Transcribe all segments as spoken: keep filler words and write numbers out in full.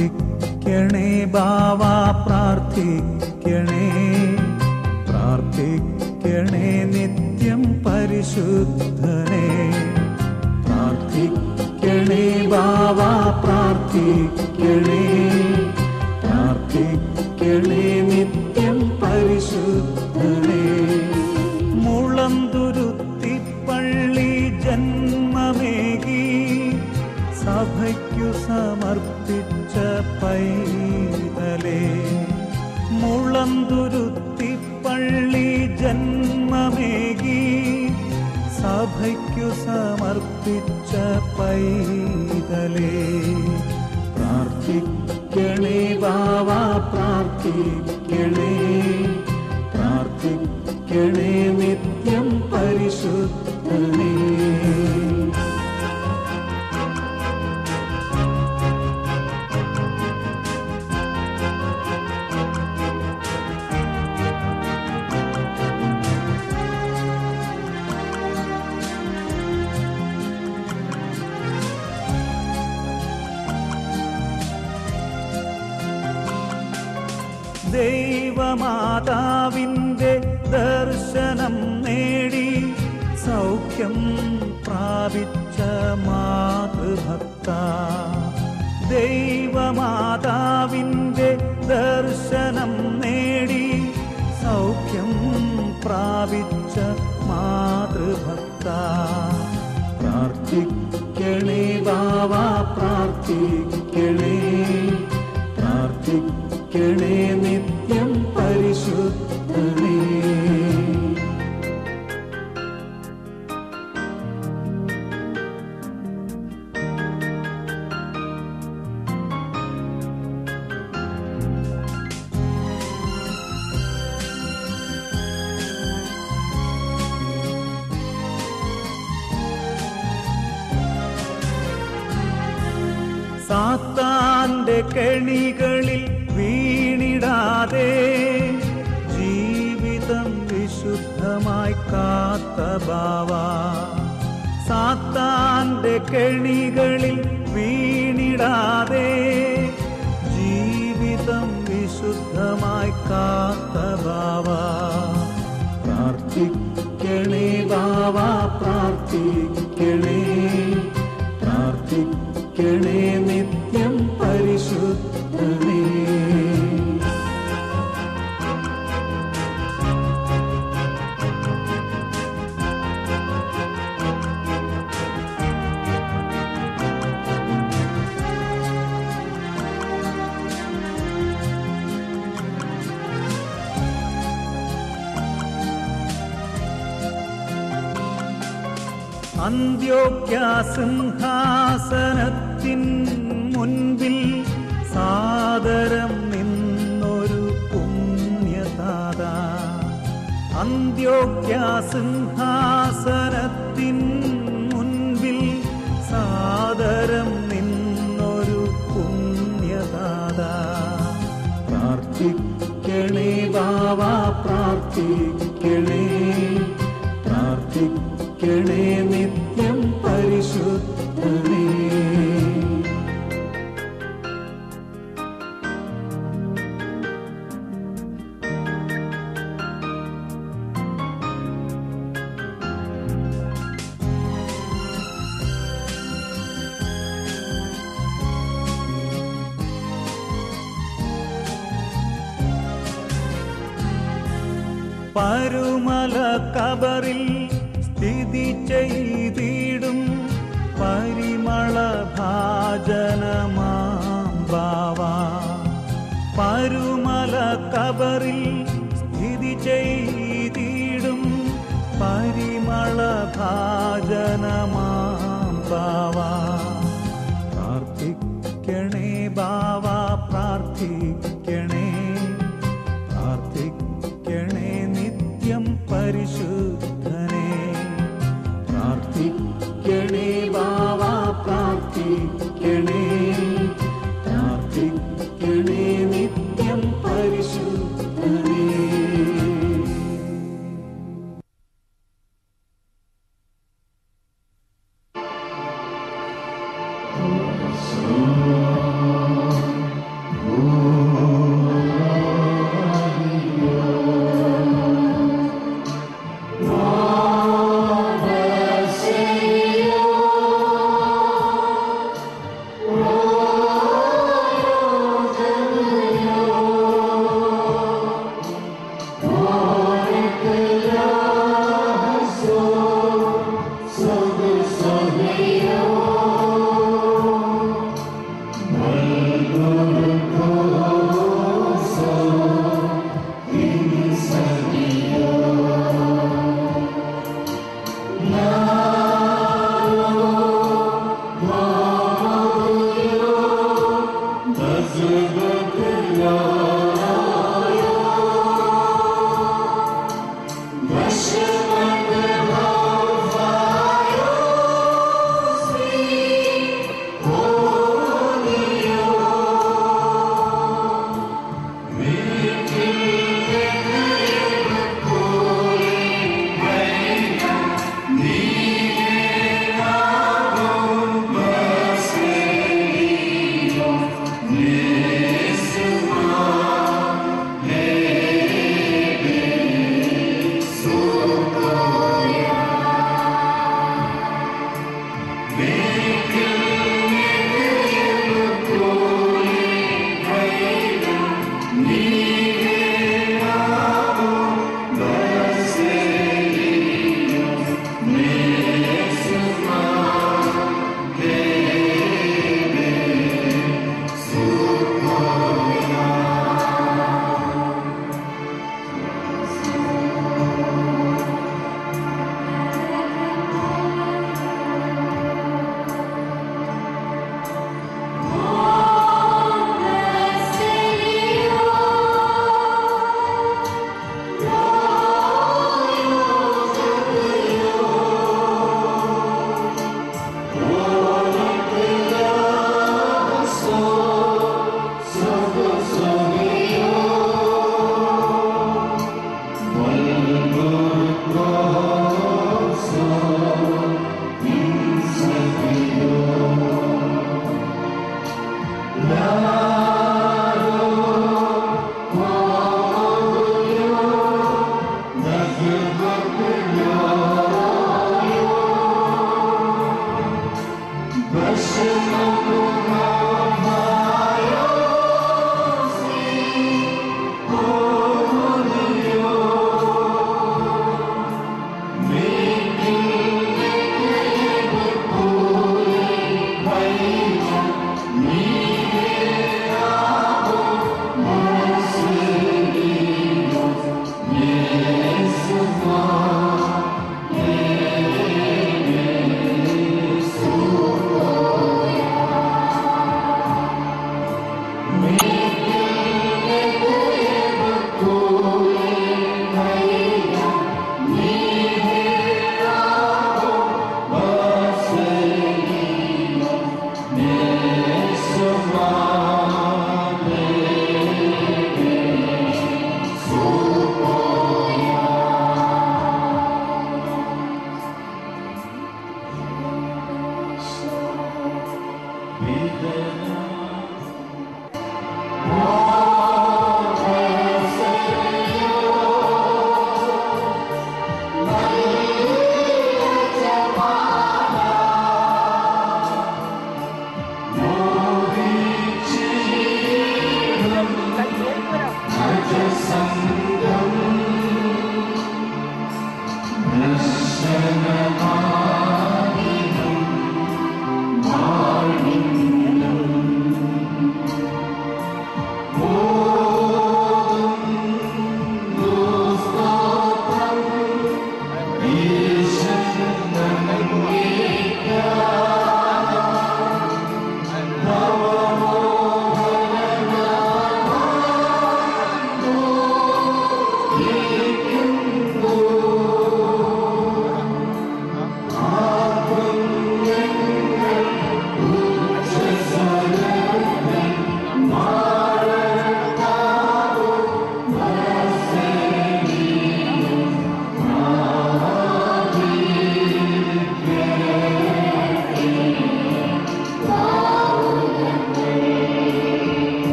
പ്രാർത്ഥിക്കണേ ബാവാ പ്രാർത്ഥിക്കണേ, പ്രാർത്ഥിക്കണേ നിത്യം പരിശുദ്ധനേ. പ്രാർത്ഥിക്കണേ ബാവാ പ്രാർത്ഥിക്കണേ, പ്രാർത്ഥിക്കണേ നിത്യം പരിശുദ്ധനേ. മുളന്തുരുത്തി പള്ളി ജന്മമേകി സഭയ്ക്കു സമർപ്പിച്ച പൈതലേ, മുളന്തുരുത്തി പള്ളി ജന്മമേകി സഭയ്ക്കു സമർപ്പിച്ച പൈതലേ. പ്രാർത്ഥിക്കണേ ബാവാ പ്രാർത്ഥിക്കണേ, പ്രാർത്ഥിക്കണേ നിത്യം പരിശുദ്ധനേ. ദൈവമാതാവിൻ്റെ ദർശനം നേടി സൗഖ്യം പ്രാപിച്ച മാതൃഭക്ത, ദൈവമാതാവിൻ്റെ ദർശനം നേടി സൗഖ്യം പ്രാപിച്ച മാതൃഭക്ത. പ്രാർത്ഥിക്കണേ ബാവാ പ്രാർത്ഥിക്കണേ, പ്രാർത്ഥിക്കണേ നിത്യം പരിശുദ്ധനേ. സാത്താന്റെ കെണികളിൽ വീണിടാതെ ജീവിതം വിശുദ്ധമായി കാത്ത ബാവാ, സാത്താന്റെ കെണികളിൽ വീണിടാതെ ജീവിതം വിശുദ്ധമായി കാത്ത ബാവാ. പ്രാർത്ഥിക്കണേ ബാവാ പ്രാർത്ഥിക്കണേ, പ്രാർത്ഥിക്കണേ നിത്യം പരിശുദ്ധനേ. അന്ത്യോക്യ സിംഹാസനത്തിൻ മുൻപിൽ സാദരം നിന്നൊരു പുണ്യതാത, അന്ത്യോക്യ സിംഹാസനത്തിൻ മുൻപിൽ സാദരം നിന്നൊരു പുണ്യതാത. പ്രാർത്ഥിക്കണേ ബാവാ പ്രാർത്ഥിക്കണേ, പ്രാർത്ഥിക്കണേ നിത്യം പരിശുദ്ധനേ. പരുമല കബറിൽ സ്ഥിതി ചെയ്തിടും പരിമള ഭാജനമാം ബാവാ, പരുമല കബറിൽ സ്ഥിതി ചെയ്തിടും പരിമള ഭാജനമാം ബാവാ. പ്രാർത്ഥിക്കണേ ബാവാ പ്രാർത്ഥിക്കണേ, പ്രാർത്ഥിക്കണേ നിത്യം പരിശുദ്ധനേ. പ്രാർത്ഥിക്കണേ ബാവാ പ്രാർത്ഥിക്കണേ, പ്രാർത്ഥിക്കണേ നിത്യം പരിശുദ്ധനേ. Oh ദർശനമാ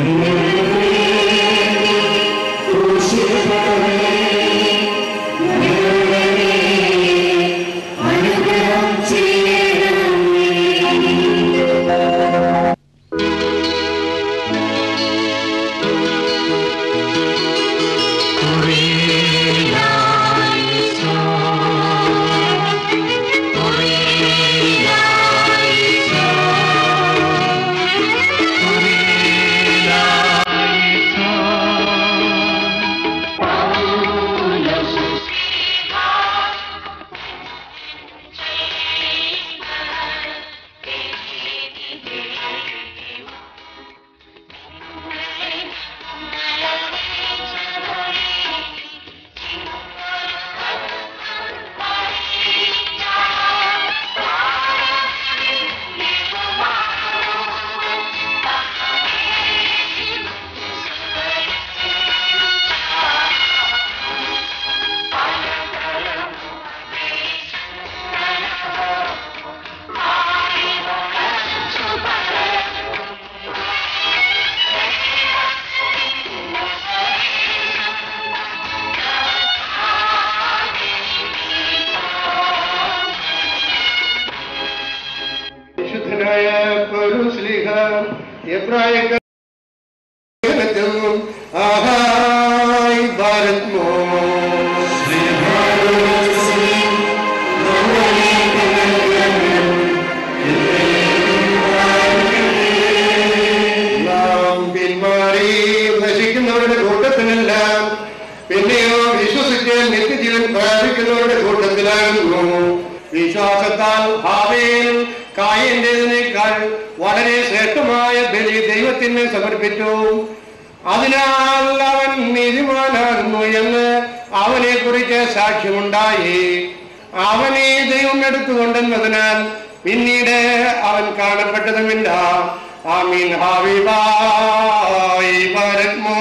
വിശ്വാസത്താൽ ഹാബേൽ കായന്റേതിനേക്കാൾ വളരെ ശ്രേഷ്ഠമായ ബലി ദൈവത്തിന് സമർപ്പിച്ചു. അതിനാൽ അവൻ നീതിമാനാകുന്നു എന്ന് അവനെ കുറിച്ച് സാക്ഷ്യമുണ്ടായി. അവനെ ദൈവം എടുത്തുകൊണ്ടെന്നതിനാൽ പിന്നീട് അവൻ കാണപ്പെട്ടതുമില്ല. ആമീൻ. ഹാബിബായി പരത്മോ.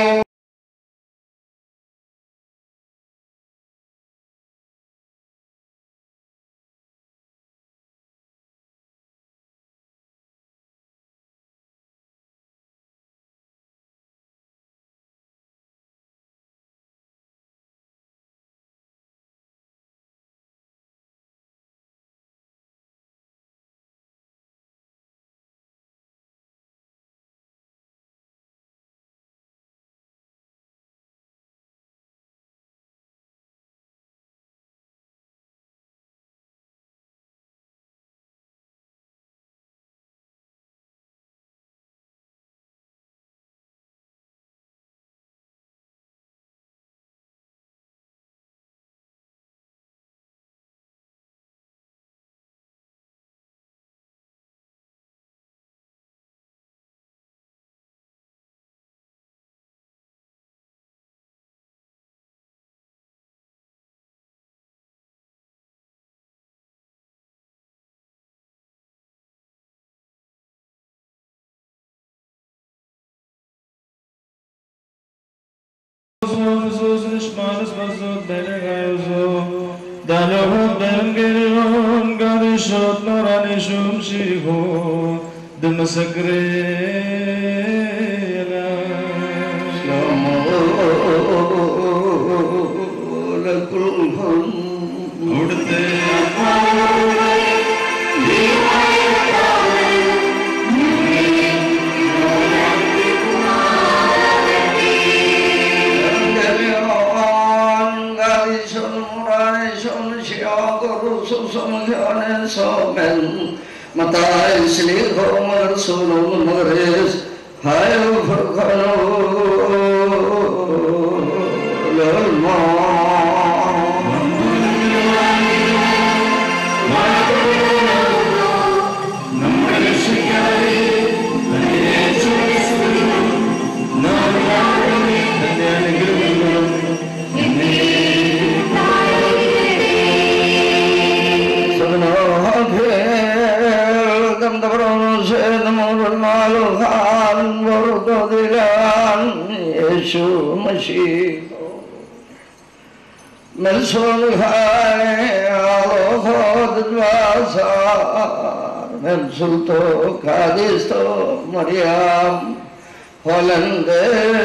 Holande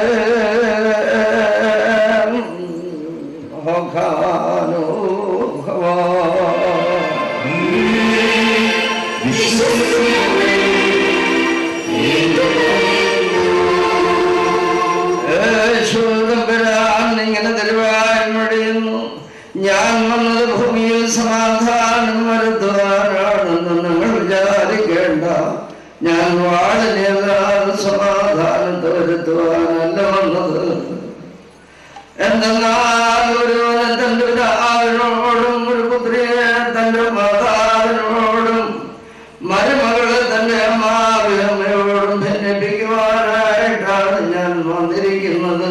Hokano Hawa ഇങ്ങനെ തരുവാൻ മടിയുന്നു. ഞാൻ വന്നത് ഭൂമിയിൽ സമാധാനം വരുത്തുവാനാണെന്ന് നിങ്ങൾ വിചാരിക്കേണ്ട. ഞാൻ വാഴനേതാതെ സമാധാനത്തെ വരുത്തുവാനല്ല വന്നത്. എന്തെന്നാൽ ഒരുവന് തന്റെ പിതാവിനോടും ഒരു പുത്രിയെ തന്റെ മാതാവിനോടും മരുമകളെ തന്റെ അമ്മാവിയമ്മയോടും ഭിന്നിപ്പിക്കുവാനായിട്ടാണ് ഞാൻ വന്നിരിക്കുന്നത്.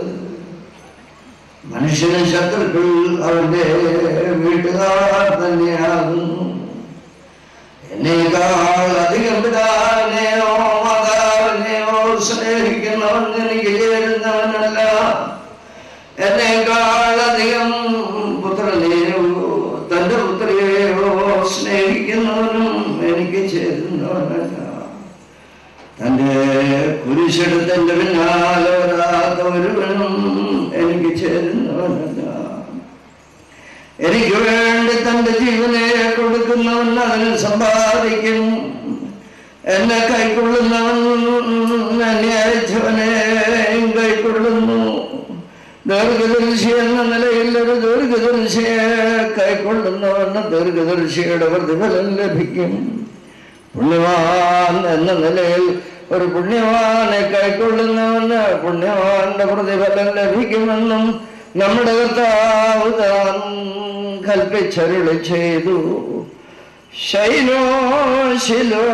മനുഷ്യന് ശത്രുക്കൾ അവന്റെ വീട്ടുകാർ തന്നെയാകുന്നു. എന്നേക്കാൾ അധികം പിതാവിനെയോ മാതാവിനെയോ സ്നേഹിക്കുന്നവൻ എനിക്ക് ചേരുന്നവനല്ല. എന്നേക്കാൾ അധികം പുത്രനെയോ തന്റെ പുത്രിയെയോ സ്നേഹിക്കുന്നവനും എനിക്ക് ചേരുന്നവനല്ല. തന്റെ കുരിശെടുത്തന്റെ പിന്നാലെ വരാത്ത ഒരുവനും എനിക്ക് ചേരുന്നവനല്ല. എനിക്ക് വേണ്ടി തന്റെ ജീവനെ കൊടുക്കുന്നവൻ അതിന് സമ്പാദിക്കും. എന്നെ കൈക്കൊള്ളുന്നവൻ എന്നെ അയച്ചവനെ കൈക്കൊള്ളുന്നു. ദീർഘദർശി എന്ന നിലയിൽ ഒരു ദീർഘദർശിയെ കൈക്കൊള്ളുന്നവന് ദീർഘദർശിയുടെ പ്രതിഫലം ലഭിക്കും. പുണ്യവാൻ എന്ന നിലയിൽ ഒരു പുണ്യവാനെ കൈക്കൊള്ളുന്നവന് പുണ്യവാന്റെ പ്രതിഫലം ലഭിക്കുമെന്നും നമ്മുടെ കർത്താവ് താൻ കൽപ്പിച്ചരുളി ചെയ്തു. ശൈലോ ശിലോ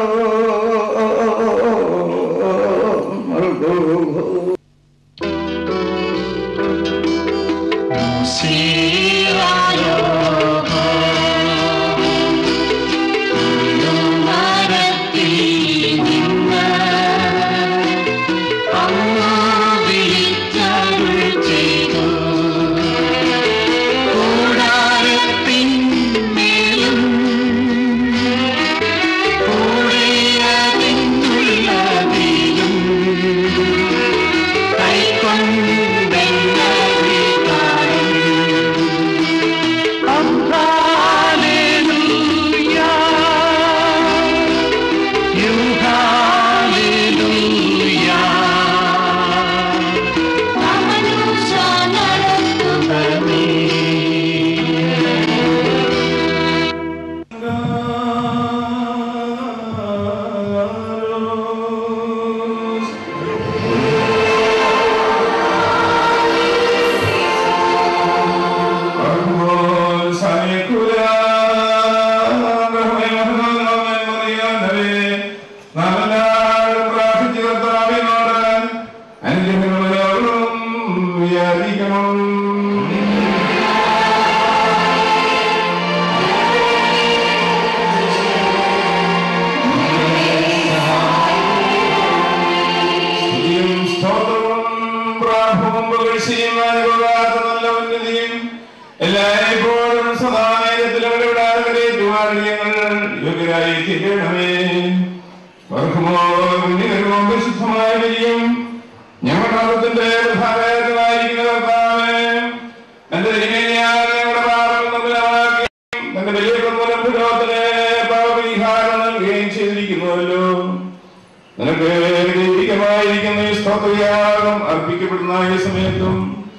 അർപ്പിക്കപ്പെടുന്ന ഈ സമയത്തും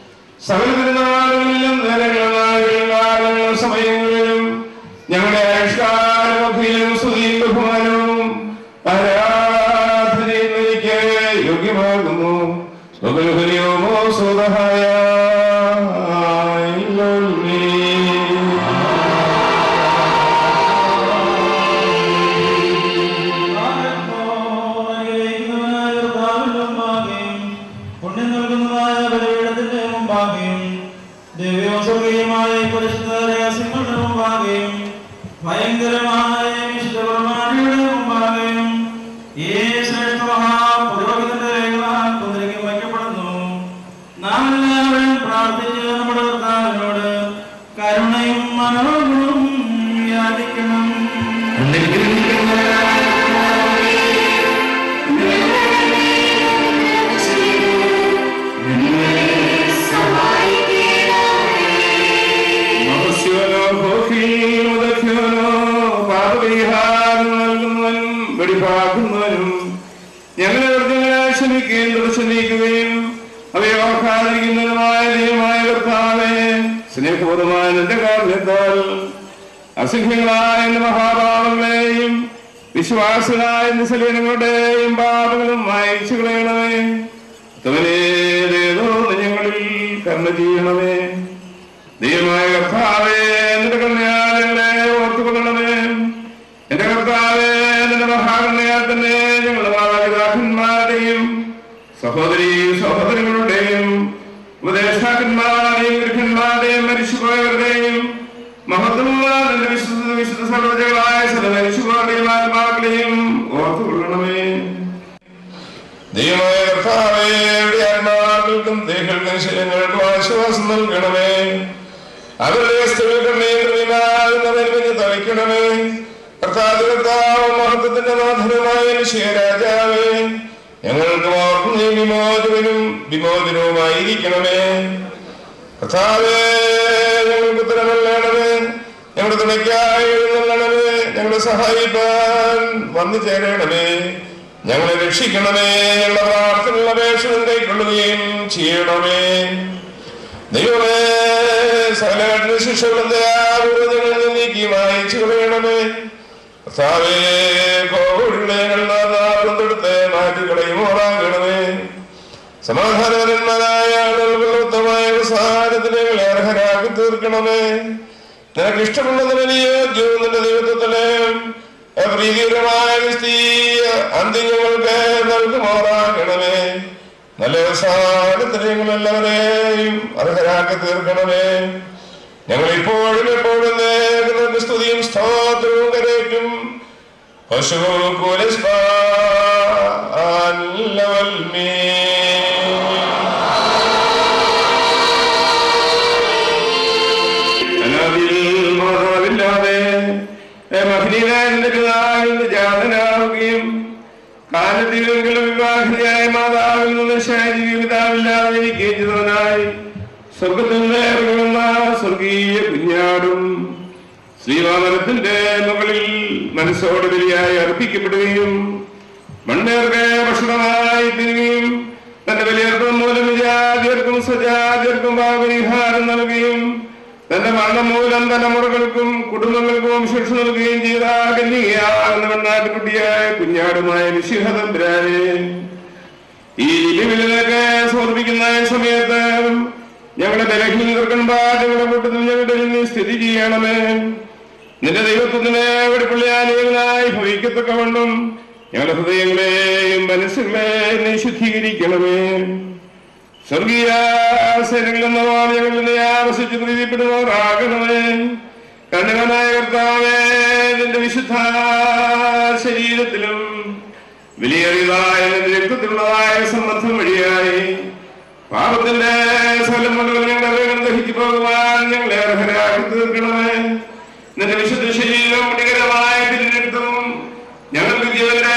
സകല പെരുന്നാളുകളിലും നേരങ്ങളിലും സമയങ്ങളിലും ഞങ്ങളുടെ ആയുഷ്കാലമൊക്കെയും സ്തുതിയും ബഹുമാനവും ആരാധനയും എനിക്ക് യോഗ്യമാകുന്നു. ബഹുലഹരിയോമോ സ്വതഹായ ഭയങ്കരമായ വിശുദ്ധകുർബാനയുടെ മുമ്പാകെയും ഈ ശ്രേഷ്ഠ മഹാപുരോഹിതന്റെ രേഖകളാൽ കുതിരയ്ക്ക് വയ്ക്കപ്പെടുന്നു. നാം എല്ലാവരും പ്രാർത്ഥിച്ച് നമ്മുടെ കർത്താവിനോട് കരുണയും മനോഗുണവും യാചിക്കണം. ഞങ്ങളെ വൃദ്ധങ്ങളായി ക്ഷമിക്കുകയും തുടച്ചു നീക്കുകയും അവയെ ഓർക്കാതിരിക്കുന്നതുമായ ദൈവമായ കർത്താവേ, സ്നേഹപൂർവമായ നിന്റെ കാരണത്താൽ അസംഖ്യങ്ങളായ എന്റെ മഹാപാപങ്ങളെയും വിശ്വാസികളായ നിസലീനങ്ങളുടെയും പാപങ്ങളും മായിച്ചു കളയണമേ. തവനേതോ ഞങ്ങളിൽ കർമ്മ ചെയ്യണമേ. ദൈവമായ കർത്താവേ, നിന്റെ കരുണയാളെ ഓർത്തുകൊള്ളണമേ. എന്റെ കർത്താവേ, നിന്റെ മഹാകരുണയാൽ തന്നെ ഞങ്ങളുടെ മാതാപിതാക്കന്മാരുടെയും സഹോദരിയും സഹോദരങ്ങളുടെയും ഉപദേഷ്ടാക്കന്മാരുടെയും ഗൃഹന്മാരുടെയും മരിച്ചുപോയവരുടെയും മഹത്വമുള്ള നിന്റെ വിശുദ്ധ വിശുദ്ധ സർവജകളായ സകല മരിച്ചുപോരുടെയും ആത്മാക്കളെയും ഓർത്തുകൊള്ളണമേ. ദൈവമായ കർത്താവേ, ആത്മാക്കൾക്കും ദേഹങ്ങൾക്കും ശരീരങ്ങൾക്കും ആശ്വാസം നൽകണമേ. അവരുടെ സ്ത്രീകളുടെ തളിക്കണമേ. കർത്താവ് കർത്താവ് മഹത്വത്തിന്റെ നാഥനുമായ രാജാവേ, ഞങ്ങൾക്ക് ഓർക്കും നീ വിമോചകനും വിമോചനവുമായിരിക്കണമേ. കർത്താവേ, ഞങ്ങൾക്ക് ഉത്തരമല്ലണമേ. ഞങ്ങളുടെ തുണയ്ക്കായി എഴുന്നള്ളണമേ. ഞങ്ങളെ സഹായിക്കാൻ വന്നു ചേരണമേ. ഞങ്ങളെ രക്ഷിക്കണമേ. ഞങ്ങളുടെ പ്രാർത്ഥനയുള്ള അപേക്ഷകൾ കൈക്കൊള്ളുകയും ചെയ്യണമേ. ദൈവമേ, സകല ശിക്ഷകളും ദയാപൂർവ്വങ്ങളിൽ നീക്കി മായിച്ചു കളയണമേ. കർത്താവേ, കോവിഡെടുത്ത് മാറ്റിക്കളയുമോറാകണമേ. സമാധാനപരന്മാരായ ആളുകളുടെ ഉത്തമമായ അവസാനത്തിന് ഞങ്ങളെ അർഹരാക്കി തീർക്കണമേ. നിനക്ക് ഇഷ്ടമുള്ളതിന് യോഗ്യവും നിന്റെ ദൈവത്വത്തിലെ പ്രീതികരമായ ക്രിസ്തീയ അന്ത്യം ഞങ്ങൾക്ക് നൽകുമോറാകണമേ. നല്ല അവസാനത്തിന് ഞങ്ങളെല്ലാവരെയും അർഹരാക്കി തീർക്കണമേ. ഞങ്ങൾ ഇപ്പോഴും എപ്പോഴും നിന്റെ സ്തുതിയും സ്തോത്രവും കരേറ്റും. പശു ജാതനാവുകയും കാലത്തിലെങ്കിലും വിവാഹിതയായ മാതാവിൽ നിന്ന് ശാരീരിക പിതാവില്ലാതെ ഇരിക്കുകയും ചെയ്തവനായി സ്വർഗത്തിൽ നിന്നിറങ്ങുന്ന സ്വർഗീയ കുഞ്ഞാടും ശ്രീവാമനത്തിന്റെ മുകളിൽ മനസ്സോട് ബലിയായി അർപ്പിക്കപ്പെടുകയും മണ്ണേർക്ക് ഭക്ഷണമായി തിരികെയും തന്റെ ബലിയർപ്പം മൂലം വിജാതിയർക്കും സജാതിയർക്കും പാപപരിഹാരം നൽകുകയും തന്റെ മരണം മൂലം തലമുറകൾക്കും കുടുംബങ്ങൾക്കും ശിക്ഷ നൽകുകയും ചെയ്ത കന്യകയാകുന്ന വെണ്ണാട്ടുകുട്ടിയായ കുഞ്ഞാടുമായ വിശുദ്ധതമ്പുരാനെ, ഈ ലിപിവിലൊക്കെ സമർപ്പിക്കുന്ന സമയത്ത് ഞങ്ങളുടെ ബലഹീനർക്കും പാഠങ്ങളുടെ കൂട്ടത്തിൽ ഞങ്ങളുടെ നീ സ്ഥിതി ചെയ്യണമേ. നിന്റെ ദൈവത്വത്തിന് വെടിപ്പുള്ളിയാലേവനായി ഭവിക്കത്തക്കവണ്ണം ഞങ്ങളുടെ ഹൃദയങ്ങളെയും മനസ്സുകളെയും നീ ശുദ്ധീകരിക്കണമേ. സ്വർഗീയ സേനകളിൽ നിന്നുമാണ് ഞങ്ങൾ നിന്നെ ആവസിച്ച് പ്രീതിപ്പെടുന്നവരാകണമേ. കണ്ണനായ കർത്താവേ, നിന്റെ വിശുദ്ധ ശരീരത്തിലും വിലയേറിയതായ നിന്റെ രക്തത്തിലുള്ളതായ സമ്മർദ്ദം വഴിയായി പാപത്തിന്റെ സ്ഥലം കൊണ്ടുള്ള ഞങ്ങളുടെ ദഹിച്ചു പോകുവാൻ ഞങ്ങളെ അർഹരാക്കി തീർക്കണമേ. നിന്റെ വിശുദ്ധ ശരീരം പുണ്യകരമായ രക്തവും ഞങ്ങൾക്ക് ജീവന്റെ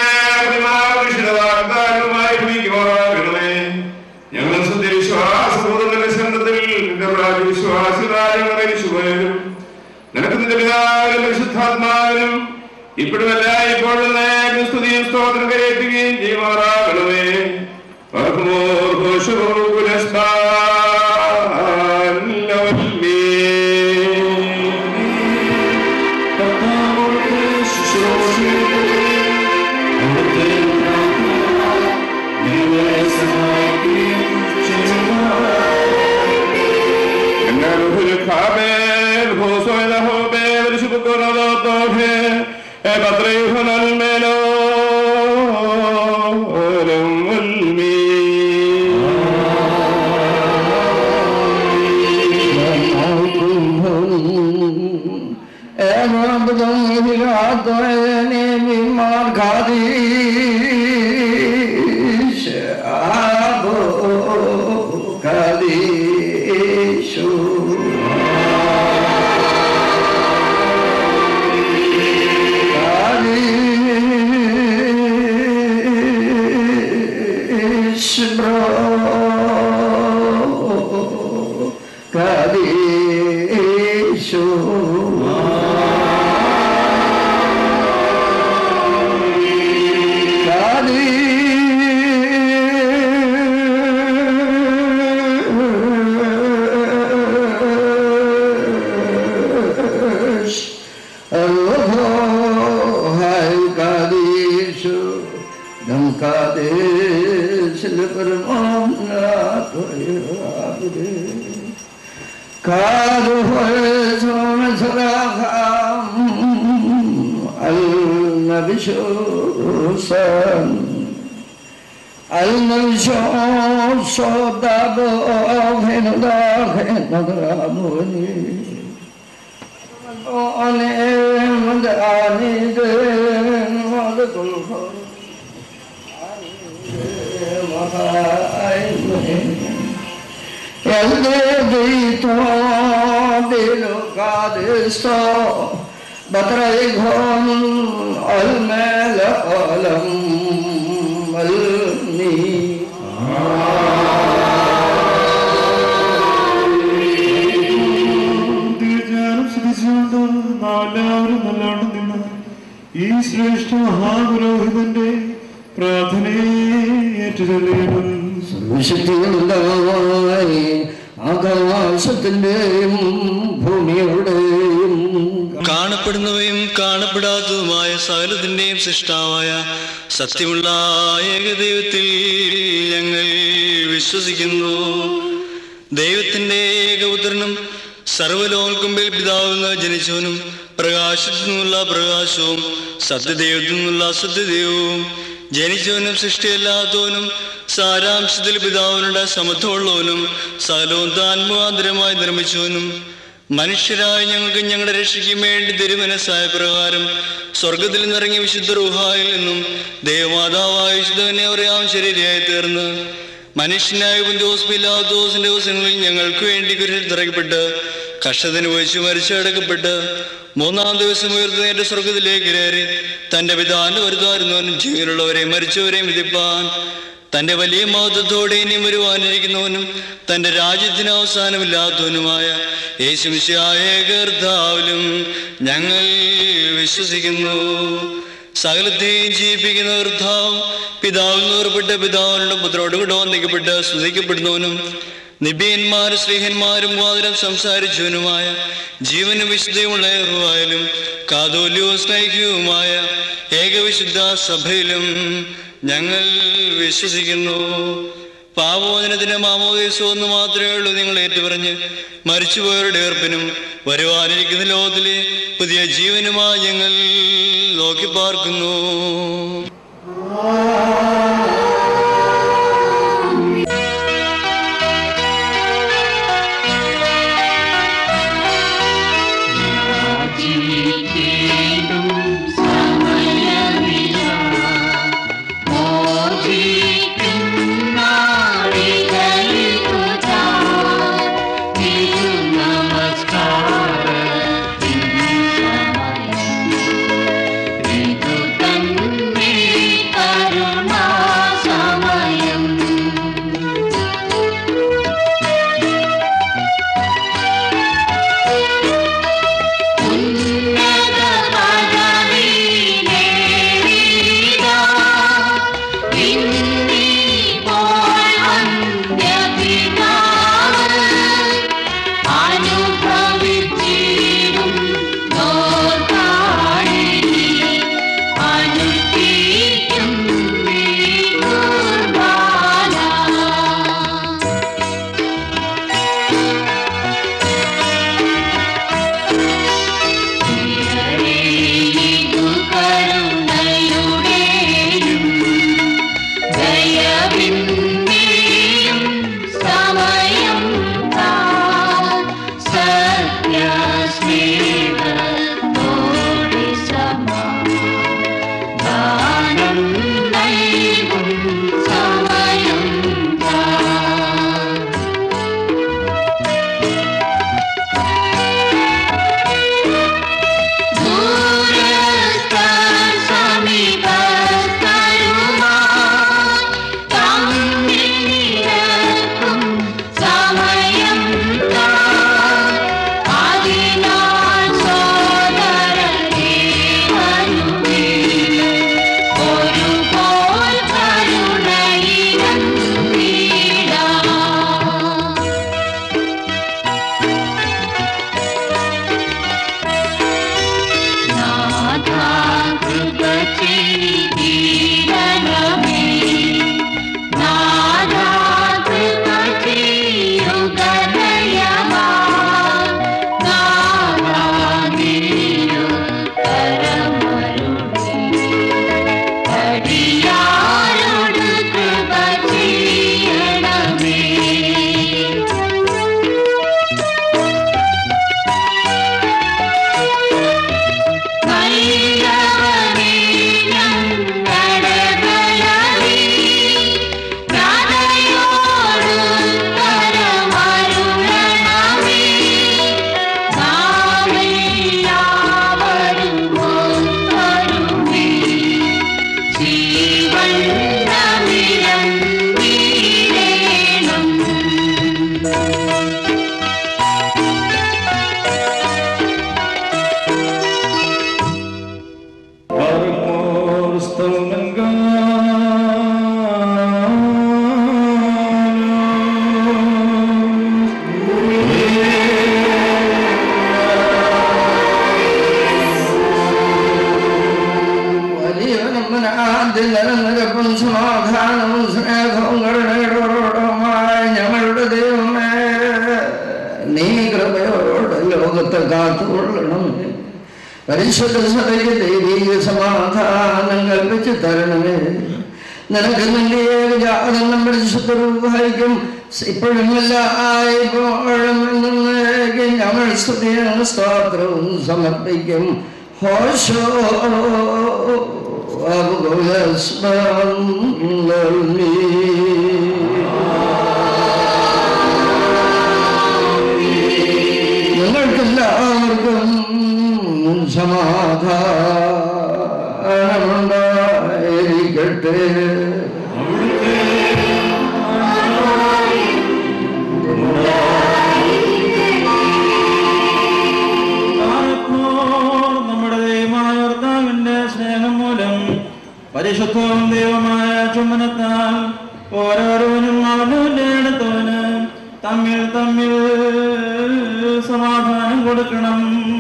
വാഗ്ദാനവുമായി ഭവിക്കുമാറാകണമേ. ഞങ്ങൾ സത്യവിശ്വാസബോധത്തിന്റെ സന്ധത്തിൽ നിന്റെ വിശ്വാസികളായ മരിച്ചുപോയവരും നിനക്ക് നിന്റെ പിതാവിനും പരിശുദ്ധാത്മാവിനും ഇപ്പോഴുമല്ല ഇപ്പോഴും സ്തുതിയും സ്തോത്രം കരയേറ്റുകയും ചെയ്യുമാറാകണമേ. Kali കുരിശിൽ പെരുമാറാതെ കാതുഹോസോമസരാഹാം അൽ നബിശോസൻ അൽ നബിശോസോദാബോഹെനുദാഹെനുദാമോനി بطريقهم المال ألم المي ഈ ശ്രേഷ്ഠ മഹാപുരോഹിതന്റെ പ്രാർത്ഥനയെ ഏറ്റുചൊല്ലിയവൻ വിശുദ്ധിയുള്ളതായി ആകാശത്തിന്റെയും ഭൂമിയുടെയും കാണപ്പെടുന്നവയും കാണപ്പെടാത്തതുമായ സകലത്തിന്റെയും സൃഷ്ടാവായ സത്യമുള്ള ഏകദൈവത്തിൽ ഞങ്ങൾ വിശ്വസിക്കുന്നു. ദൈവത്തിന്റെ ഏകപുത്രനും സർവ്വലോകൾക്കുമ്പിൽ പിതാവെന്ന് ജനിച്ചവനും പ്രകാശത്തിൽ നിന്നുള്ള പ്രകാശവും സത്യദൈവത്തിൽ നിന്നുള്ള സത്യദൈവവും ജനിച്ചവനും സൃഷ്ടിയല്ലാത്തവനും സാരാംശത്തിൽ പിതാവിനുടെ സമത്വമുള്ളവനും സകലവും താൻ മുഖാന്തരമായി നിർമ്മിച്ചവനും മനുഷ്യരായ ഞങ്ങൾക്ക് ഞങ്ങളുടെ രക്ഷയ്ക്കും വേണ്ടി തിരുമനസ്സായ പ്രകാരം സ്വർഗത്തിൽ നിന്നിറങ്ങിയ വിശുദ്ധ റൂഹായിൽ നിന്നും ദേവമാതാവായ വിശുദ്ധനെ അറിയാം ശരീരയായി തീർന്ന് മനുഷ്യനായ പുന്തോസ് പിലാത്തോസിന്റെ ദിവസങ്ങളിൽ ഞങ്ങൾക്ക് വേണ്ടി കുരിശിൽ തറയ്ക്കപ്പെട്ട് കഷ്ടത്തിന് വഹിച്ചു മരിച്ചടക്കപ്പെട്ട് മൂന്നാം ദിവസം ഉയർത്തുന്നേറ്റ സ്വർഗത്തിലേക്ക് കയറി തന്റെ പിതാവിന്റെ വരുത്താറുന്നവനും ജീവനുള്ളവരെ മരിച്ചവരെയും വിധിപ്പാൻ തന്റെ വലിയ മഹത്വത്തോടെ ഇനിയും വരുവാനിരിക്കുന്നവനും തന്റെ രാജ്യത്തിന് അവസാനമില്ലാത്തവനുമായ യേശുമിശിഹായ കർത്താവിലും ഞങ്ങൾ വിശ്വസിക്കുന്നു. സകലത്തെയും ജീവിപ്പിക്കുന്ന കർത്താവും പിതാവിൽ വേർപ്പെട്ട പിതാവിനുള്ള പുത്രോട് കൂടെ വന്ദിക്കപ്പെട്ട് സ്തുതിക്കപ്പെടുന്നവനും നിബിയന്മാരും സ്ത്രീഹന്മാരും മുഖാന്തരം സംസാരിച്ചവനുമായ ജീവനും വിശുദ്ധയുമുള്ള യഹോവയിലും കാതോലികവും സ്നേഹികവുമായ ഏകവിശുദ്ധ സഭയിലും ഞങ്ങൾ വിശ്വസിക്കുന്നു. പാപമോചനത്തിന് മാമോദീസം ഒന്ന് മാത്രമേ ഉള്ളൂ നിങ്ങൾ ഏറ്റുപറഞ്ഞ് മരിച്ചുപോയവരുടെ ഏർപ്പിനും വരുവാനിരിക്കുന്ന ലോകത്തിലെ പുതിയ ജീവനുമായി ഞങ്ങൾ നോക്കി പാർക്കുന്നു. Come ലോകത്തെ കാത്തുകൊള്ളണമേ. പരിശുദ്ധ സഭയ്ക്ക് ദൈവീക സമാധാനം കൽപ്പിച്ച് തരണമേ. നിനക്ക് നിന്റെ ഏകജാതം പരിശുദ്ധ രൂപം ഇപ്പോഴും എല്ലായ്പ്പോഴും ഞങ്ങൾ സ്തുതിയും സ്തോത്രവും സമർപ്പിക്കും. ഹോശോ ഞങ്ങൾക്കെല്ലാവർക്കും സമാധാനമുണ്ടായിരിക്കട്ടെ. പരിശുദ്ധവും ദൈവമായ ചുമനത്താൽ ഓരോരുവനും അവനവന്റെ അടുത്തവന് തമ്മിൽ തമ്മിൽ സമാധാനം കൊടുക്കണം.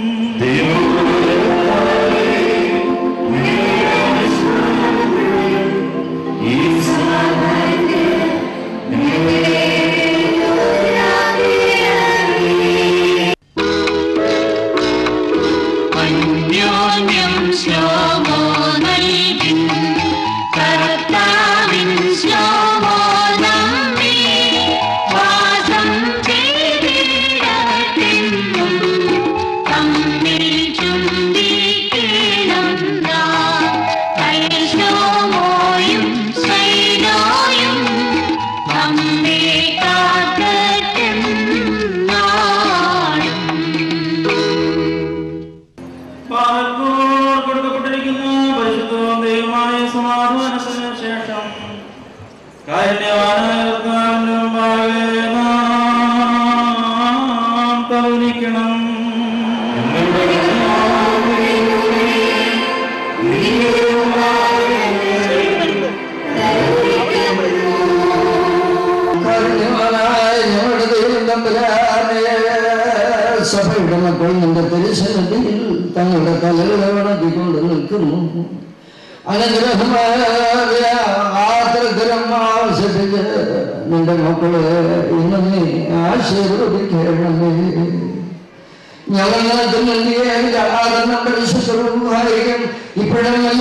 സഭയുടെ മക്കൾ നിന്റെ തിരുസന്നിധിയിൽ തങ്ങളുടെ തലകളെ വണക്കിക്കൊണ്ട് നിൽക്കുന്നു. അനുഗ്രഹമായ ആദരകരം ആവശ്യപ്പെട്ട് നിന്റെ മക്കളെ ഇന്ന് നീ ആശീർവദിക്കണമേ. ഞങ്ങൾ നിനക്ക് നൽകിയ ആദരണം പരിശുദ്ധവും ഇപ്പോഴല്ല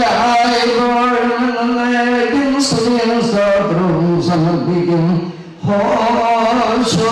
സ്തുതിയും സ്തോത്രവും സമർപ്പിക്കും. ഹോശോ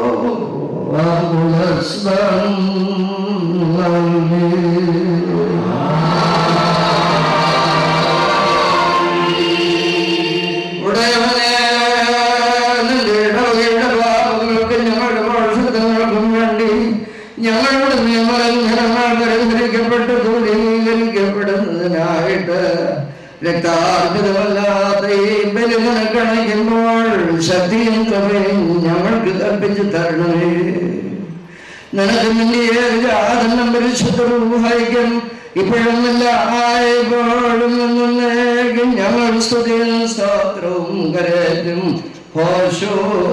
ഉടയവനെ നിന്റെ ഇടവകയുടെ പാപങ്ങൾക്ക് ഞങ്ങളുടെ മോഷണങ്ങൾക്കും വേണ്ടി ഞങ്ങളുടെ നിയമലംഘനങ്ങൾ പരിഹരിക്കപ്പെട്ട് ദൂരീകരിക്കപ്പെടുന്നതിനായിട്ട് രക്താർപ്പിതമല്ലാത്ത ഈ ബലി നിനക്കണയ്ക്കുമ്പോൾ ശക്തിയും കൃപയും ഞങ്ങൾക്ക് കൽപ്പിച്ചു തരണമേ. നിനക്ക് നിന്റെ ഏകജാതനം പരിശുദ്ധ രൂപം ഇപ്പോഴും എല്ലായ്പ്പോഴും എന്നേക്കും ഞങ്ങൾ സ്തുതിയും സ്തോത്രവും കരേറ്റും. ഹോശോ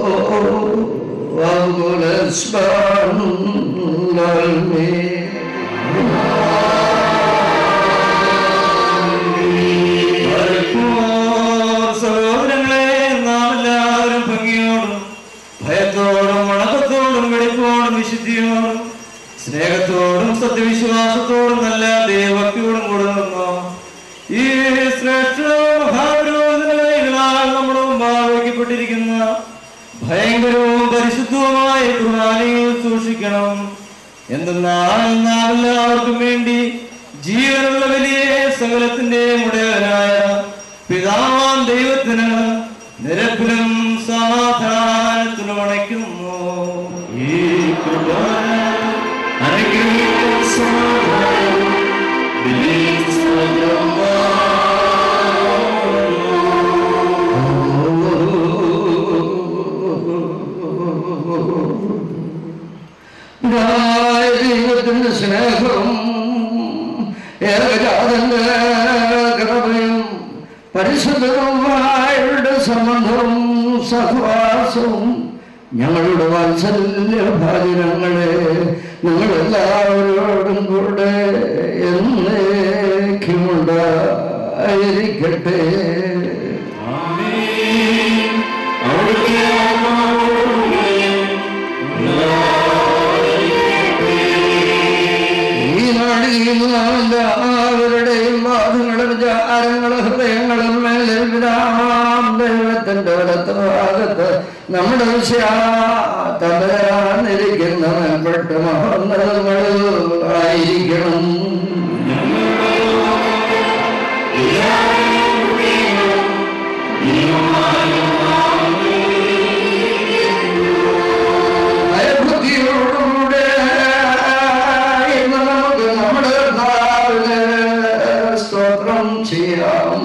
സഹോദരങ്ങളെ, നാം എല്ലാവരും ഭംഗിയോടും ഭയത്തോടും വണക്കത്തോടും വെടിപ്പോടും വിശുദ്ധിയോടും സ്നേഹത്തോടും സത്യവിശ്വാസത്തോടും നല്ല ദൈവഭക്തിയോടും കൂടെ നിന്നു ഈ ശ്രേഷ്ഠ മഹാപുരോഹിതനായി നമ്മുടെ മുമ്പാകെ വയ്ക്കപ്പെട്ടിരിക്കുന്ന ഭയങ്കരവും പരിശുദ്ധവുമായ കുർബാനയിൽ സൂക്ഷിക്കണം. എന്തെന്നാൽ നാം എല്ലാവർക്കും വേണ്ടി ജീവനുള്ള വലിയ സകലത്തിന്റെ ഉടയവനായ പിതാവാം ദൈവത്തിന് നിരപ്പിലും സമാധാനത്തിലും അണയ്ക്കുന്നു. ഈ കുർബാന ദൈവത്തിന്റെ സ്നേഹവും ഏകജാതന്റെ കൃപയും പരിശുദ്ധവുമായുടെ സംബന്ധവും സഹവാസവും ഞങ്ങളുടെ വാത്സല്യ ഭാജനങ്ങളെ ഞങ്ങളെല്ലാവരോടും കൂടെ എന്നേക്കുമുണ്ടായിരിക്കട്ടെ. ആമേൻ. ഭാഗത്ത് നമ്മുടെ വിഷയ തമ്പരാനിരിക്കുന്ന മേൽപ്പെട്ട മഹോന്നതങ്ങൾ ആയിരിക്കണം. ഭയബുദ്ധിയോടുകൂടെ ഇന്ന് നമുക്ക് നമ്മുടെ കർത്താവിന് സ്തോത്രം ചെയ്യാം.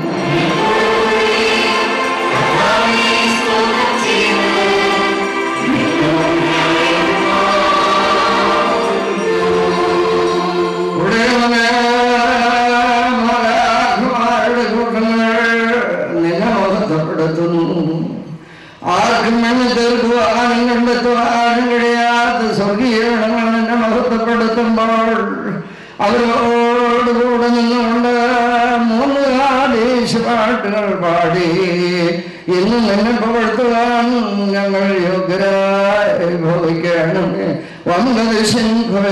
ആർക്കും എന്നെ തീർക്കുവാനും കണ്ടെത്തുവാനും കഴിയാത്ത സ്വർഗീയങ്ങൾ എന്നെ മഹത്വപ്പെടുത്തുമ്പോൾ അവരോടുകൂടെ നിന്നുകൊണ്ട് മൂന്ന് ആദേശ പാട്ടുകൾ പാടി ഇന്ന് എന്നെ പുകഴ്ത്തുവാൻ ഞങ്ങൾ യോഗ്യരായി ഭവിക്കണമേ. വങ്കദേശം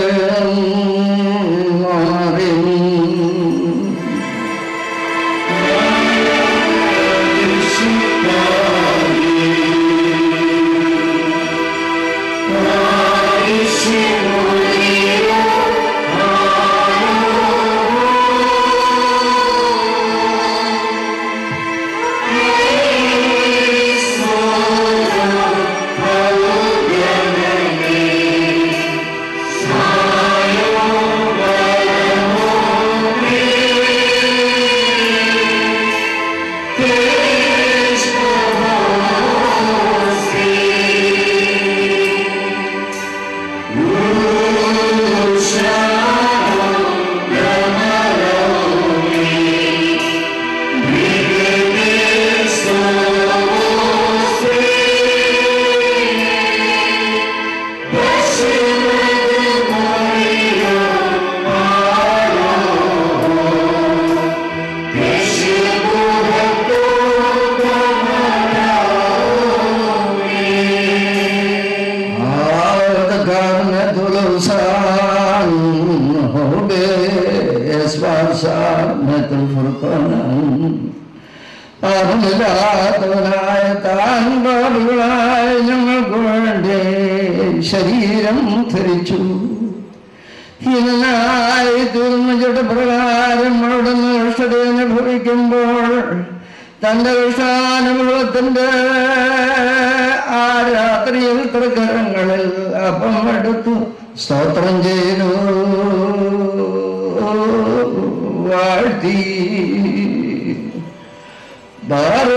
ആത്മജാതവനായ താൻ പാപികളായ ഞങ്ങൾക്ക് വേണ്ടി ശരീരം ധരിച്ചു. ഹീനനായി തീർന്ന ചട്ടപ്രകാരം അവിടുന്ന് കഷ്ടത അനുഭവിക്കുമ്പോൾ തന്റെ കഷ്ടാനുഭവത്തിന്റെ ആ രാത്രിയിൽ തൃക്കരങ്ങളിൽ അപ്പം എടുത്തു സ്തോത്രം ചെയ്തു വാഴ്ത്തി. ബാറ്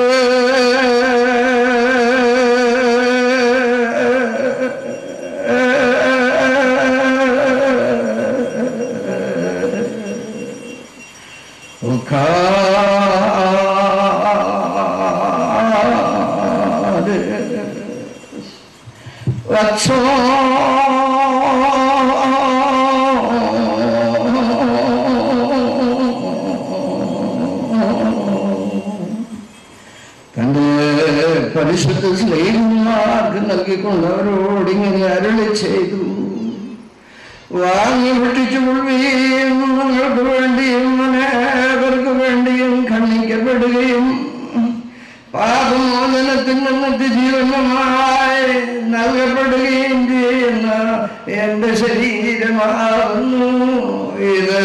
വക്ഷോ പരിശുദ്ധ സ്നേഹിതന്മാർക്ക് നൽകിക്കൊണ്ടവരോട് ഇങ്ങനെ അരുളി ചെയ്തു. വാങ്ങി പൊട്ടിച്ചു കൊള്ളുകയും നിങ്ങൾക്ക് വേണ്ടിയും അനേകർക്ക് വേണ്ടിയും ഖണ്ഡിക്കപ്പെടുകയും പാപമോചനത്തിന് നിത്യജീവനമായി നൽകപ്പെടുകയും ചെയ്യുന്ന എന്റെ ശരീരമാകുന്നു ഇത്.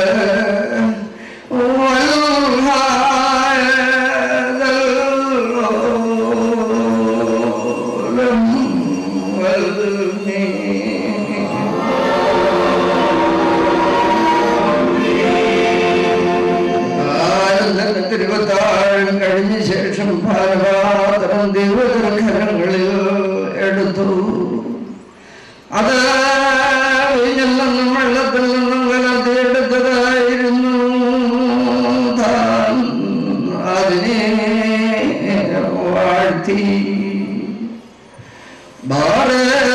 തിരുവത്താഴം കഴിഞ്ഞ ശേഷം ഭാരപാത്രം ദൈവകരങ്ങളിൽ എടുത്തു. അത് വീഞ്ഞിൽ നിന്നും വെള്ളത്തിൽ നിന്നും കലർത്തിയെടുത്തതായിരുന്നു. താൻ അതിനെ വാഴ്ത്തി ഭാര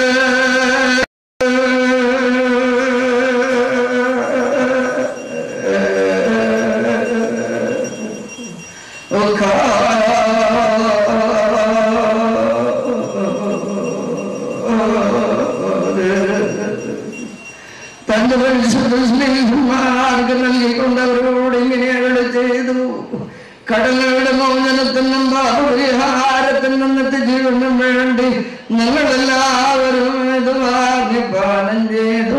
തന്റെ പരിശുദ്ധ സ്നേഹിതന്മാർക്ക് നൽകിക്കൊണ്ടവരോട് ഇങ്ങനെയാണ് ചെയ്തു. കടങ്ങളുടെ മോചനത്തിനും പാപപരിഹാരത്തിനും ജീവനും വേണ്ടി നിങ്ങളെല്ലാവരും ഇത് വാങ്ങി പാനം ചെയ്തു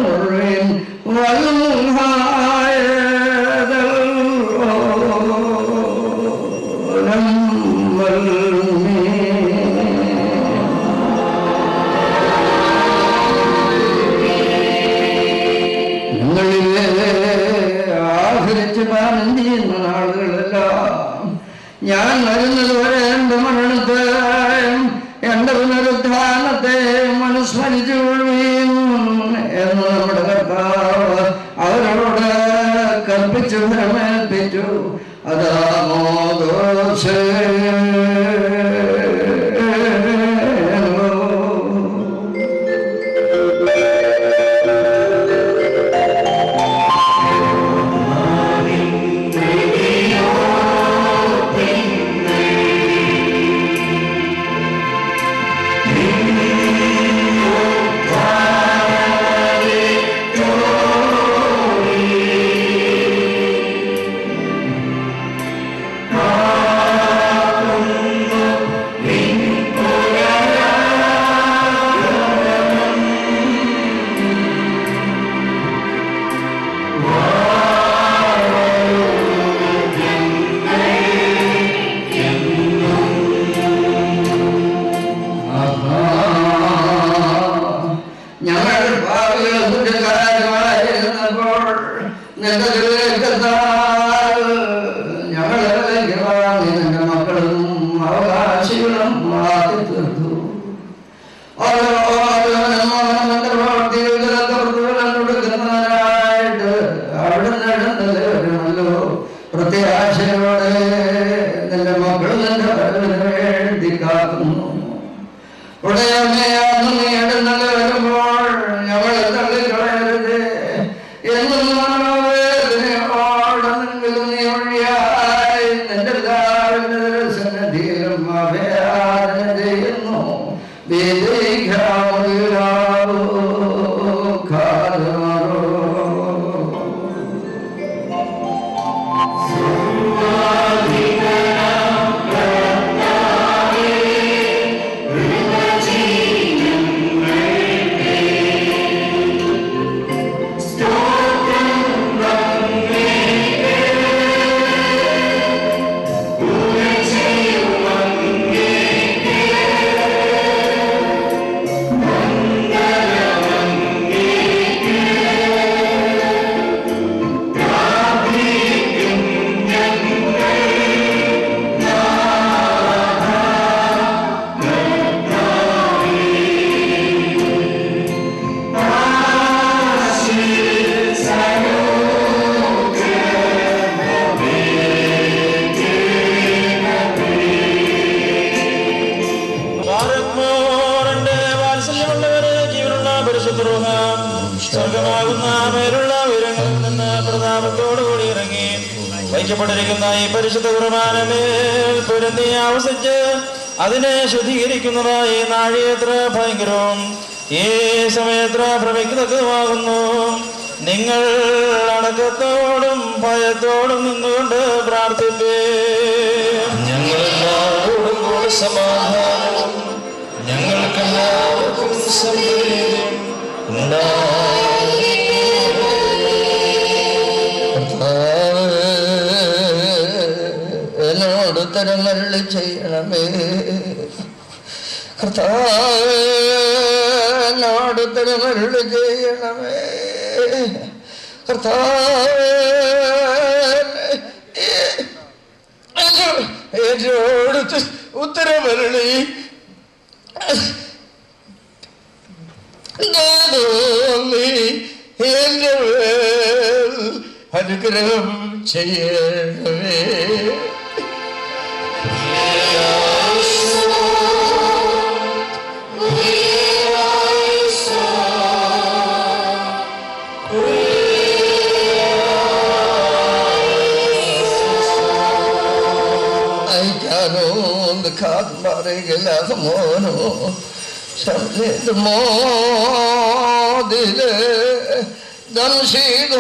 ആഹരിച്ച് പാനം ചെയ്യുന്ന നാളുകളെല്ലാം ഞാൻ വരുന്നത് വരെ എന്റെ മരണത്തെ എന്റെ പുനരുദ്ധാനത്തെ മനസ്മരിച്ചു കൊള്ളുകയും എന്ന് നമ്മുടെ കർത്താവ് അവരോട് കൽപ്പിച്ചു ഭരമേൽപ്പിച്ചു. അതാമോ ദോഷേ പ്രത്യാശയോടെ നിന്റെ മക്കൾ നിന്റെ വേണ്ടി കാക്കുന്നു. ഉടയമ്മയാന്ന് നീ എഴുന്നള്ളി വരുമ്പോൾ ഞങ്ങളെ തള്ളിക്കളയരുത് എന്നും മനോവേദനയോടെങ്കിലും നീ ഒഴിയായി നിന്റെ പിതാവിന്റെ സന്നിധിയിലും അഭയാദന ചെയ്യുന്നു. വേദിക്കാവുകയാവോ കാലമാറോ വഹിക്കപ്പെട്ടിരിക്കുന്ന ഈ പരിശുദ്ധ കുർബാനമേൽ പൊരുന്തി ആവസിച്ച് അതിനെ ശുദ്ധീകരിക്കുന്നതായി നാഴികത്ര ഭയങ്കരവും ഈ സമയത്ര ഭ്രമിക്കുന്നതുമാകുന്നു. നിങ്ങൾ അടക്കത്തോടും ഭയത്തോടും നിന്നുകൊണ്ട് പ്രാർത്ഥിപ്പേ. ഞങ്ങളെല്ലാവരോടും കൂടെ സമാധാനവും ഞങ്ങൾക്കെല്ലാവർക്കും സമൃദ്ധിയും ഉണ്ടായി. എന്നോട് തരമരുളി ചെയ്യണമേ കർത്താവേ, എന്നോട് തരമരുളി ചെയ്യണമേ കർത്താവേ, എന്നോട് ഉത്തരമരുളി എന്റെ മേൽ അനുഗ്രഹം ചെയ്യണമേ. Mono, something the more delay than she go.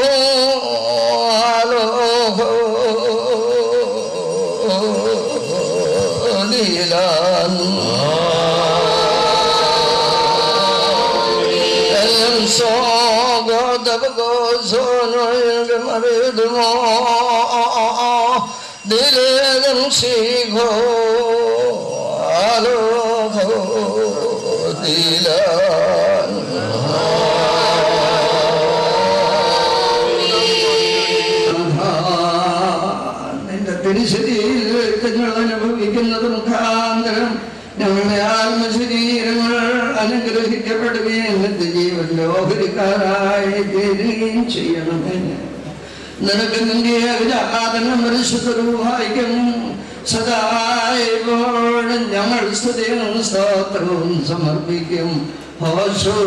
Dilan. so God the God so no married mo diledam sigo alo dilan ninde തിരുശരീര രക്തങ്ങൾ അനുഭവിക്കുന്നത് മുഖാന്തരം ഞങ്ങളുടെ ആത്മശരീരങ്ങൾ അനുഗ്രഹിക്കപ്പെടുകയും എന്നിട്ട് ജീവന്റെ ഓഹരിക്കാരായി തീരുകയും ചെയ്യണമേ. നിനക്ക് നിന്റെ ആരാധനം പരിശുദ്ധ രൂപായിക്കും സദായിപ്പോഴും ഞങ്ങൾ സ്തുതിയും സ്തോത്രവും സമർപ്പിക്കും. ഹോശോ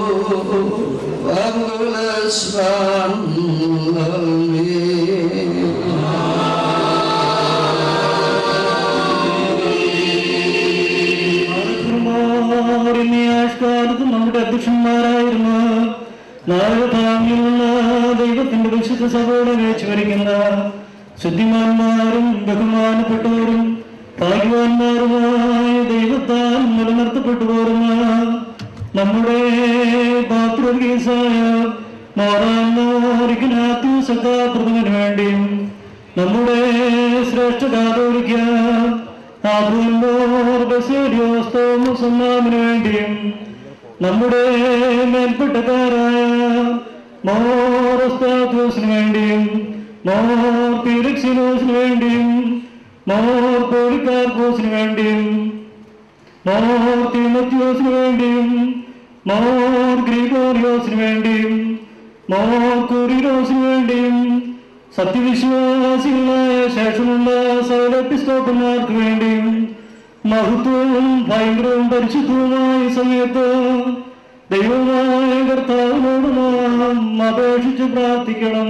നമ്മുടെ അധ്യക്ഷന്മാരായിരുന്ന നാഗധാമിയുള്ള ദൈവത്തിന്റെ വിശുദ്ധ സഭയോടെ വെച്ച് വരിക്കുന്ന ശുദ്ധിമാന്മാരും ബഹുമാനപ്പെട്ടവരും ഭാഗ്യവാന്മാരുമായ ദൈവത്താൽ നിലനിർത്തപ്പെട്ടു പോരുന്ന നമ്മുടെ പാത്രീസായ മോറാന്നോരിക്കനാത്യൂസക്കാപ്രഥമന് വേണ്ടിയും നമ്മുടെ ശ്രേഷ്ഠ കാതോലിക്ക ആദ്യോസ്തോമുസമ്മാമിന് വേണ്ടിയും നമ്മുടെ മേൽപ്പെട്ടക്കാരായ മോറസ്താത്യോസിന് വേണ്ടിയും മോർ പീരക്സിനോസിന് വേണ്ടിയും മോർ പോളിക്കാർപ്പോസിന് വേണ്ടിയും മോർ തീമത്യോസിന് വേണ്ടിയും മോർ ഗ്രിഗോറിയോസിന് വേണ്ടിയും മോർ കുറിലോസിന് വേണ്ടിയും സത്യവിശ്വാസികളായ ശേഷമുള്ള സകല എപ്പിസ്കോപ്പന്മാർക്ക് വേണ്ടിയും മഹത്വവും ഭയങ്കരവും പരിശുദ്ധവുമായ സമയത്ത് ദൈവമായ കർത്താവിനോട് നാം അപേക്ഷിച്ച് പ്രാർത്ഥിക്കണം.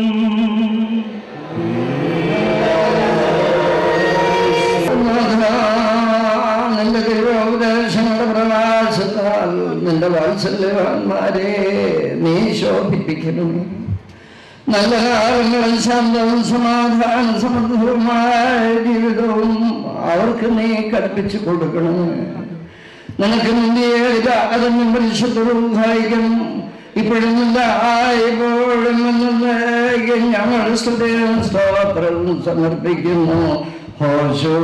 നിന്റെ ദൈവോപദേശങ്ങളുടെ പ്രകാശത്താൽ നിന്റെ വാത്സല്യവാന്മാരെ നീ ശോഭിപ്പിക്കണമേ. നല്ല കാലങ്ങളിൽ ശാന്തവും സമാധാന സമൃദ്ധവുമായ ജീവിതവും അവർക്ക് നീ കൽപ്പിച്ചു കൊടുക്കണമേ. നിനക്ക് നിന്റെ ആരാധനയും പരിശുദ്ധവും സഹായിക്കണം. ഇപ്പോഴും നിന്റെപ്പോഴും ഞങ്ങൾ സ്തുതിയും സ്തോത്രവും സമർപ്പിക്കുന്നു. ഹോശോ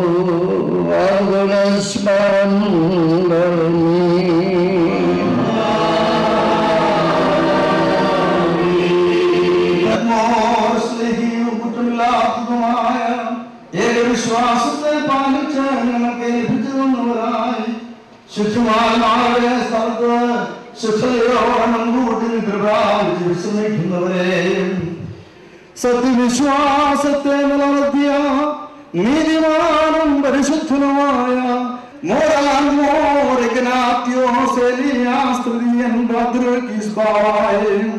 കുറ്റമില്ലാത്തതുമായ ഏകവിശ്വാസത്തെ പാലിച്ച് ഞങ്ങൾക്ക് ലഭിച്ചു തന്നവരായി ശുദ്ധമായ സ്ഥലത്ത് ശുദ്ധയോടെ മുൻകൂട്ടി കൃപാവിച്ചു നയിക്കുന്നവരെ സത്യവിശ്വാസത്തെ നിലനിർത്തിയ നീതിമാനും പരിശുദ്ധനുമായ മോറാൻ മോറികനാത്യോസെലിയാസ്ത്രീയൻ ഭദ്രകിസ്ബായും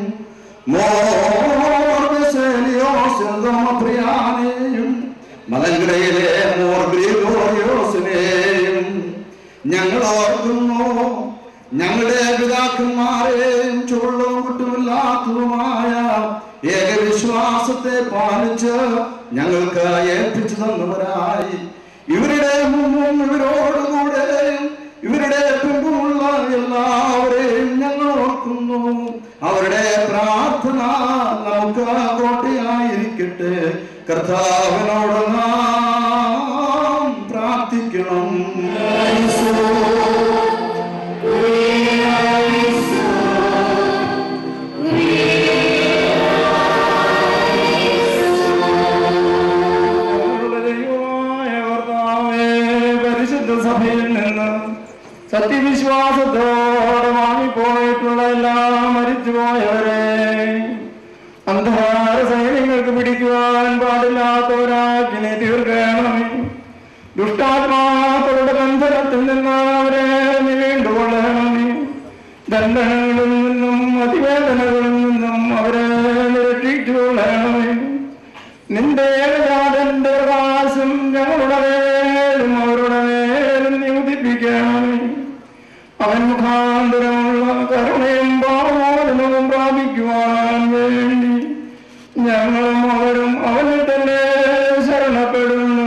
മോർബെസെലിയോസെൽദോമപ്രിയാനെയും മലങ്കരയിലെ മോർ ഗ്രിഗോറിയോസിനെയും ഞങ്ങൾ ഓർക്കുന്നു. ഞങ്ങളുടെ പിതാക്കന്മാരെയും ചുവള്ളവും കുറ്റമില്ലാത്തതുമായ ഏകവിശ്വാസത്തെ പാലിച്ച് ഞങ്ങൾക്ക് ഏൽപ്പിച്ചു തന്നവരായി ഇവരുടെ മുമ്പും ഇവരോടുകൂടെയും ഇവരുടെ പിമ്പുമുള്ള എല്ലാവരെയും ഞങ്ങൾ ഓർക്കുന്നു. അവരുടെ പ്രാർത്ഥന നമുക്ക് കോട്ടയായിരിക്കട്ടെ. കർത്താവിനോട് നാം പ്രാർത്ഥിക്കണം. സഭയിൽ നിന്ന് സത്യവിശ്വാസത്തോടെ വാങ്ങിപ്പോയിട്ടുള്ള എല്ലാം മരിച്ചുപോയവരെ അന്ധകാര സൈന്യങ്ങൾക്ക് പിടിക്കുവാൻ പാടില്ലാത്തവരാക്കിനെ തീർക്കണമേ. ദുഷ്ടാത്മാക്കളുടെ ബന്ധനത്തിൽ നിന്ന് അവരെ വീണ്ടുകൊള്ളണമേ. ദണ്ഡനങ്ങളിൽ നിന്നും അതിവേദനകളിൽ നിന്നും അവരെ രക്ഷിച്ചുകൊള്ളണമേ. നിന്റെ ഏകജാതന്റെ പ്രകാശം ഞങ്ങളുടെ മേലും അവരുടെ മേലും നിയുദിപ്പിക്കണമേ. അവൻ മുഖാന്തരമുള്ള കരുണയും പാവമോചനവും പ്രാപിക്കുവാൻ വേണ്ടി ഞങ്ങളും അവരും അവനിൽ തന്നെ ശരണപ്പെടുന്നു.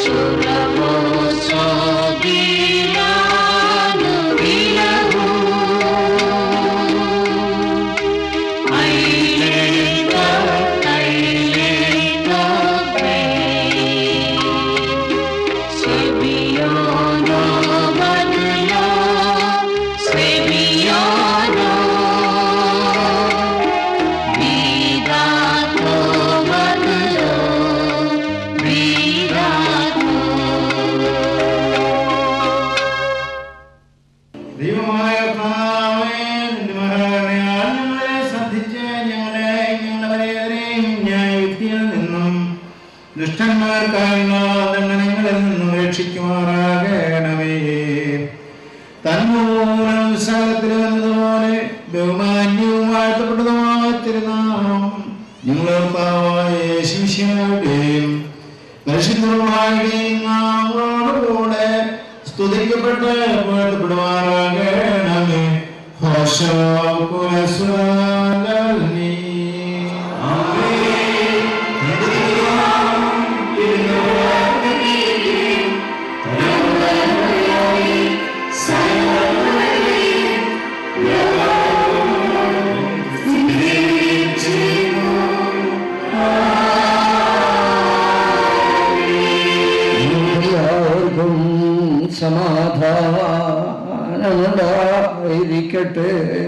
സമാധാനമുണ്ടായിരിക്കട്ടെ.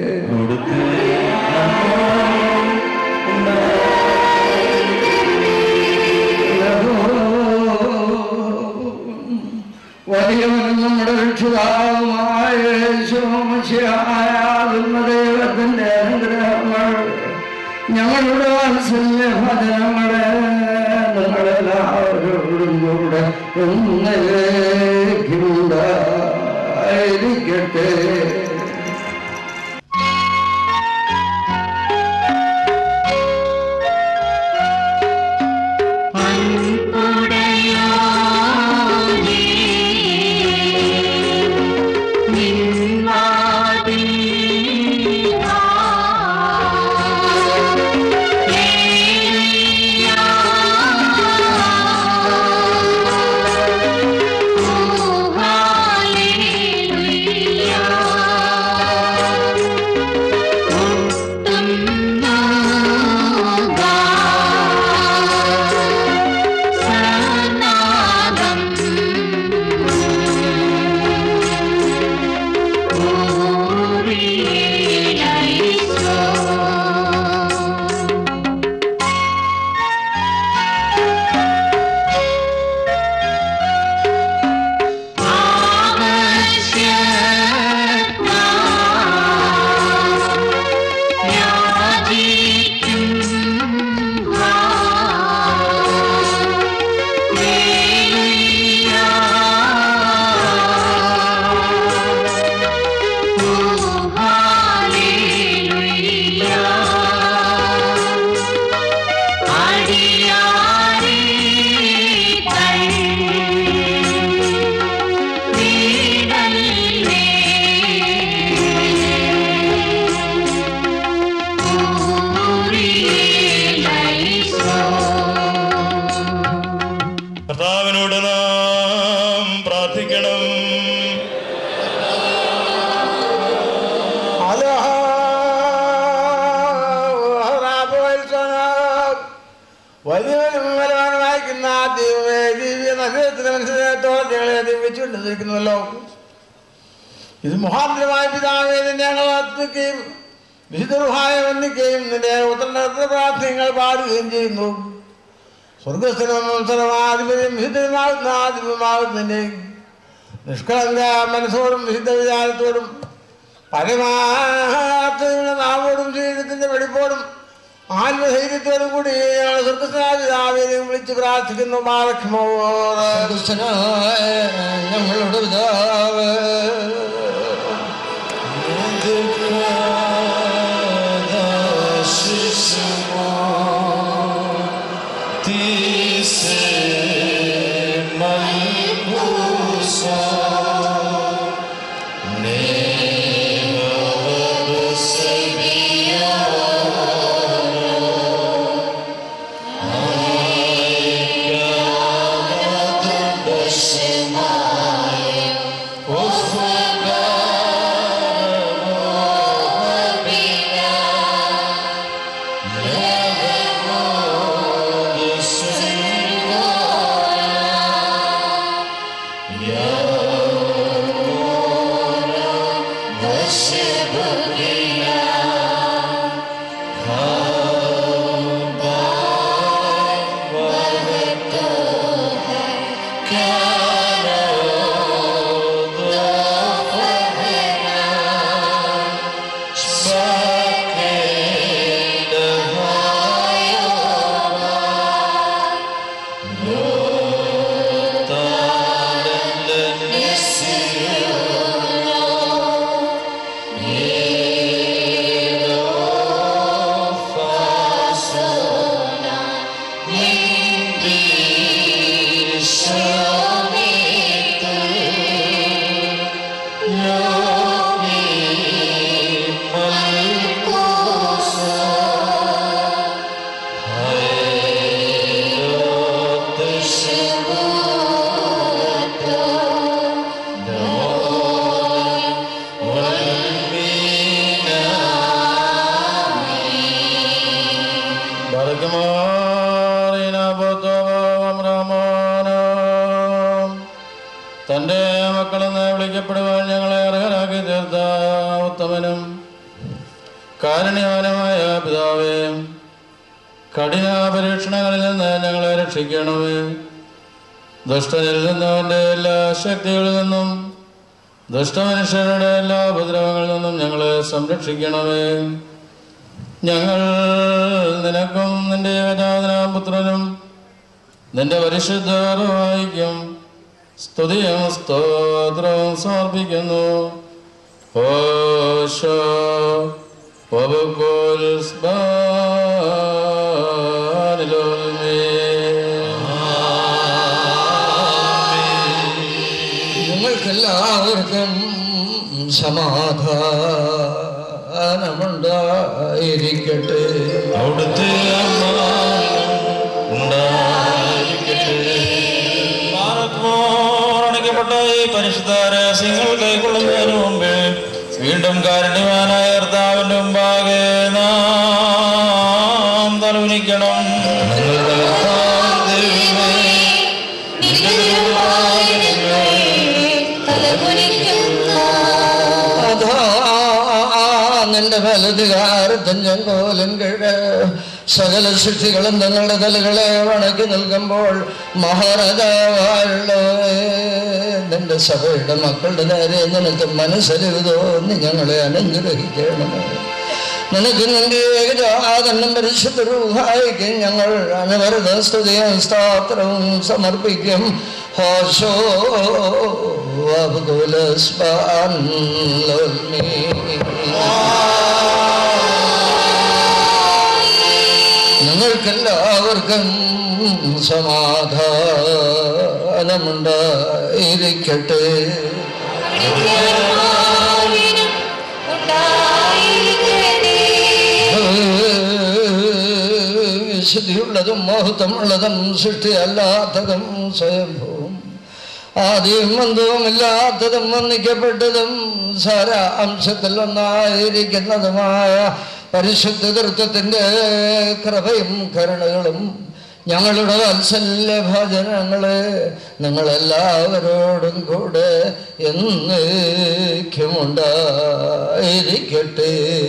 വലിയവനും നമ്മുടെ രക്ഷിതാവുമായ ദൈവത്തിന്റെ അനുഗ്രഹങ്ങൾ ഞങ്ങളുടെ വാത്സല്യ ഭജനങ്ങളെ നിങ്ങളെല്ലാവരോടും കൂടെ ഒന്നേക്കുണ്ടായിരിക്കട്ടെ. കർത്താവിനോട് നാം പ്രാർത്ഥിക്കണം. വലിയവനും ബലവാനുമായിരിക്കുന്ന ദൈവമേ, ദിവ്യ നഗരത്തിന് മനസ്സിലാത്തോളം ഞങ്ങളെ ദിവ്യച്ചുകൊണ്ടിരിക്കുന്നല്ലോ. ഇത് മുഹാന്തരമായ പിതാവേ, നിന്നെ ഞങ്ങൾ ആത്മിക്കുകയും വിശുദ്ധമായ വന്ദിക്കുകയും നിന്റെ ഉത്തര പ്രാർത്ഥനകൾ പാടുകയും ചെയ്യുന്നു. സ്വർഗസ്ഥനും സർവാധിപതിയും വിശുദ്ധമാകുന്ന ആധിപത്യമാകുന്നതിൻ്റെ നിഷ്കളങ്ക മനസ്സോടും വിശുദ്ധ വിചാരത്തോടും പരമാർത്ഥയുടെ നാവോടും ശരീരത്തിൻ്റെ വെടിപ്പോടും ആത്മധൈര്യത്തോടും കൂടി ഞങ്ങൾ സ്വർഗസ്നാപിതാവിനെയും വിളിച്ച് പ്രാർത്ഥിക്കുന്നു. മാറക്കുമോ ഞങ്ങളുടെ പിതാവ് Oh തന്റെ മക്കളെന്ന് വിളിക്കപ്പെടുവാൻ ഞങ്ങളെ അർഹരാക്കി തീർത്ത ഉത്തമനും കാരുണ്യവാനുമായ പിതാവേ, കഠിന പരീക്ഷണങ്ങളിൽ നിന്ന് ഞങ്ങളെ രക്ഷിക്കണമേ. ദുഷ്ടനിൽ നിന്നും അവൻ്റെ എല്ലാ ശക്തികളിൽ നിന്നും ദുഷ്ടമനുഷ്യരുടെ എല്ലാ ഉപദ്രവങ്ങളിൽ നിന്നും ഞങ്ങളെ സംരക്ഷിക്കണമേ. ഞങ്ങൾ നിനക്കും നിന്റെ ഏകജാതനാം പുത്രനും നിന്റെ പരിശുദ്ധവായിക്കും സ്തുതിയും സ്തോത്രവും സമർപ്പിക്കുന്നു. ഓശോ നിങ്ങൾക്കെല്ലാവർക്കും സമാധാനമുണ്ടായിരിക്കട്ടെ. അവിടുത്തെ ണപ്പെട്ട ഈ പരിശുദ്ധ രഹസ്യങ്ങൾ കൈക്കൊള്ളുന്നതിന് മുമ്പ് വീണ്ടും കാരുണ്യവാനായ കർത്താവിന്റെ മുമ്പാകെ നാം തലകുനിക്കണം. നിന്റെ വലതുകാരത്തും ചെങ്കോലും കീഴ് സകല സൃഷ്ടികളും തങ്ങളുടെ തലകളെ വണക്കി നിൽക്കുമ്പോൾ മഹാരാജാവായുള്ളവേ, നിന്റെ സഭയുടെ മക്കളുടെ നേരെ നിനക്ക് മനസ്സരിവതോ നീ ഞങ്ങളെ അനുഗ്രഹിക്കണമേ. നിനക്ക് നിന്റെ ഏകജാതനും പരിശുദ്ധ രൂഹായിക്കും ഞങ്ങൾ അനവരത സ്തുതിയും സ്തോത്രവും സമർപ്പിക്കും. ഹോശോ നിങ്ങൾക്കെല്ലാവർക്കും സമാധാനമുണ്ടായിരിക്കട്ടെ. വിശുദ്ധിയുള്ളതും മഹത്വമുള്ളതും സൃഷ്ടിയല്ലാത്തതും സ്വയംഭൂവും ആദ്യം അന്തവുമില്ലാത്തതും വന്ദിക്കപ്പെട്ടതും സാരാംശത്തിൽ ഒന്നായിരിക്കുന്നതുമായ പരിശുദ്ധ തൃത്വത്തിൻ്റെ കൃപയും കരുണകളും ഞങ്ങളുടെ വാത്സല്യ ഭജനങ്ങളെ നിങ്ങളെല്ലാവരോടും കൂടെ എന്നേക്കുമുണ്ടായിരിക്കട്ടെ.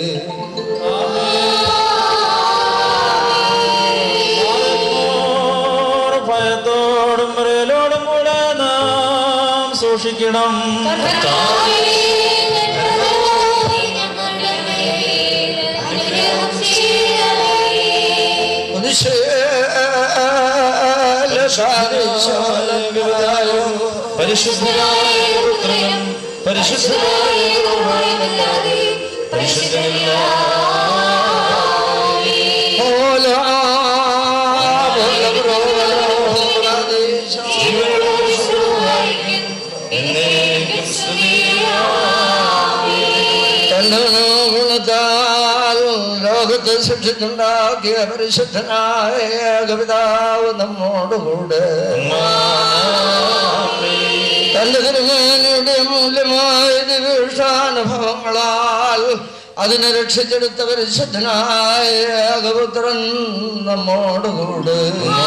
ഭയത്തോടും വിറയലോടും കൂടെ നാം സൂക്ഷിക്കണം. പരിശുദ്ധനായ പുത്രനും പരിശുദ്ധനായ പരിശുദ്ധമില്ല. ലോകത്തെ സൃഷ്ടിച്ചുണ്ടാക്കിയ പരിശുദ്ധനായ പിതാവ് നമ്മോടുകൂടെ തന്റെ തിരുമേനിയുടെ മൂല്യമായ ദിവ്യാനുഭവങ്ങളാൽ അതിനെ രക്ഷിച്ചെടുത്ത പരിശുദ്ധനായ പുത്രൻ നമ്മോടുകൂടെ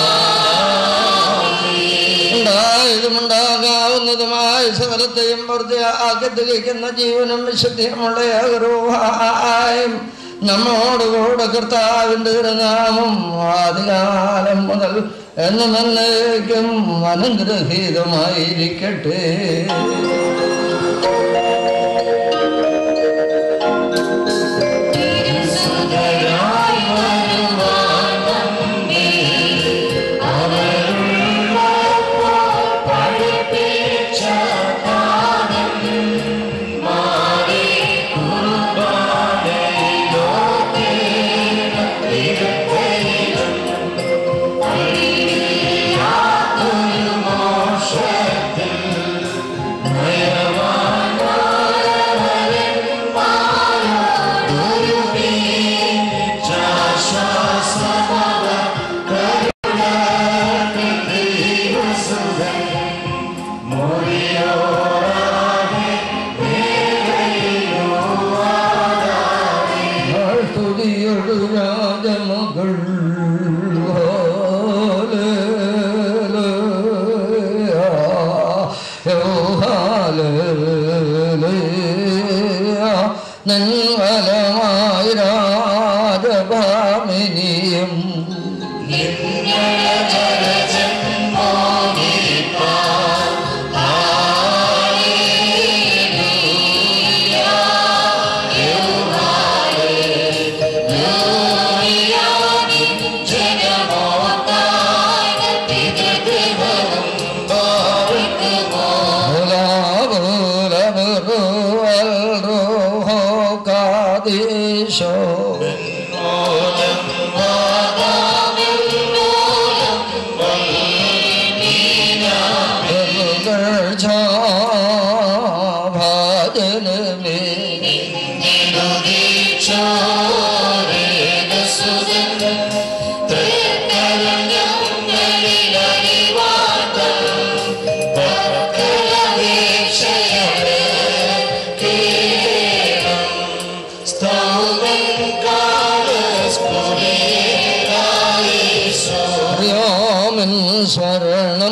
ഉണ്ടായതും ഉണ്ടാകാവുന്നതുമായ സകലത്തെയും പൂർത്തിയാക്കി തികയ്ക്കുന്ന ജീവനും വിശുദ്ധിയുമുള്ള ഏകരൂപായും നമ്മോടുകൂടെ കർത്താവിന്റെ തിരുനാമം ആദികാലം മുതൽ എന്നും എന്നേക്കും അനുഗ്രഹീതമായിരിക്കട്ടെ. Naya നിൻവലമായി രാജഭാമിനിയും സ്മരണം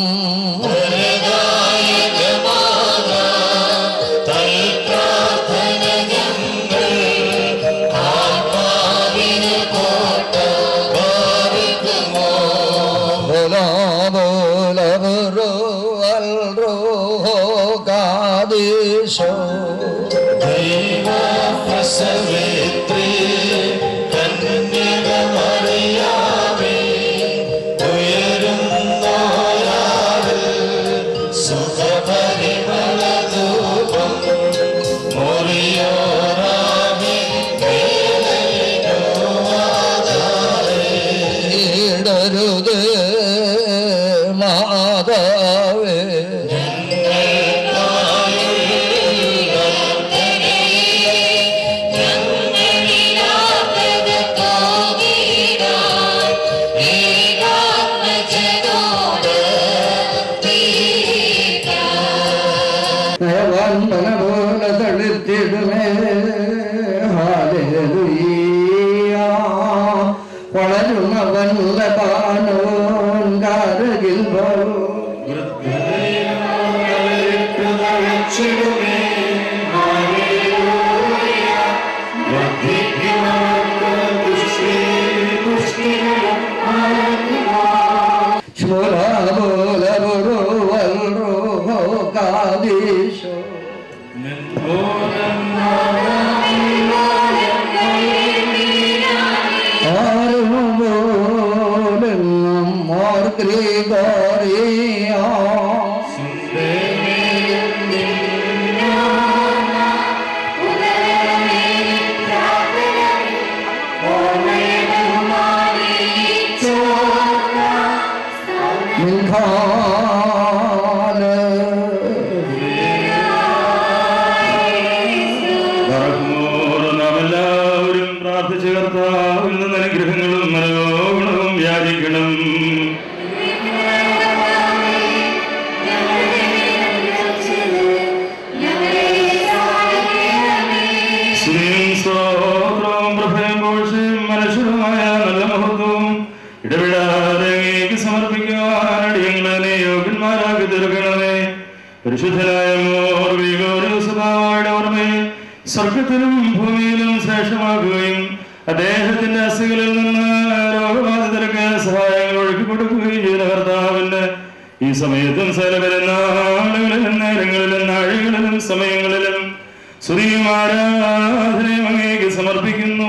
സ്വർഗത്തിലും ഭൂമിയിലും ശ്രേഷ്ഠമാക്കുകയും അദ്ദേഹത്തിന്റെ അസ്ഥികളിൽ നിന്ന് രോഗബാധിതർക്ക് സഹായങ്ങൾ ഒഴുക്കി കൊടുക്കുകയും ചെയ്ത കർത്താവിന്റെ ഈ സമയത്തും സകലപെരുന്നാളുകളിലും നേരങ്ങളിലും നാഴികളിലും സമയങ്ങളിലും സ്തുതിയും ആരാധനയും അങ്ങേക്ക് സമർപ്പിക്കുന്നു.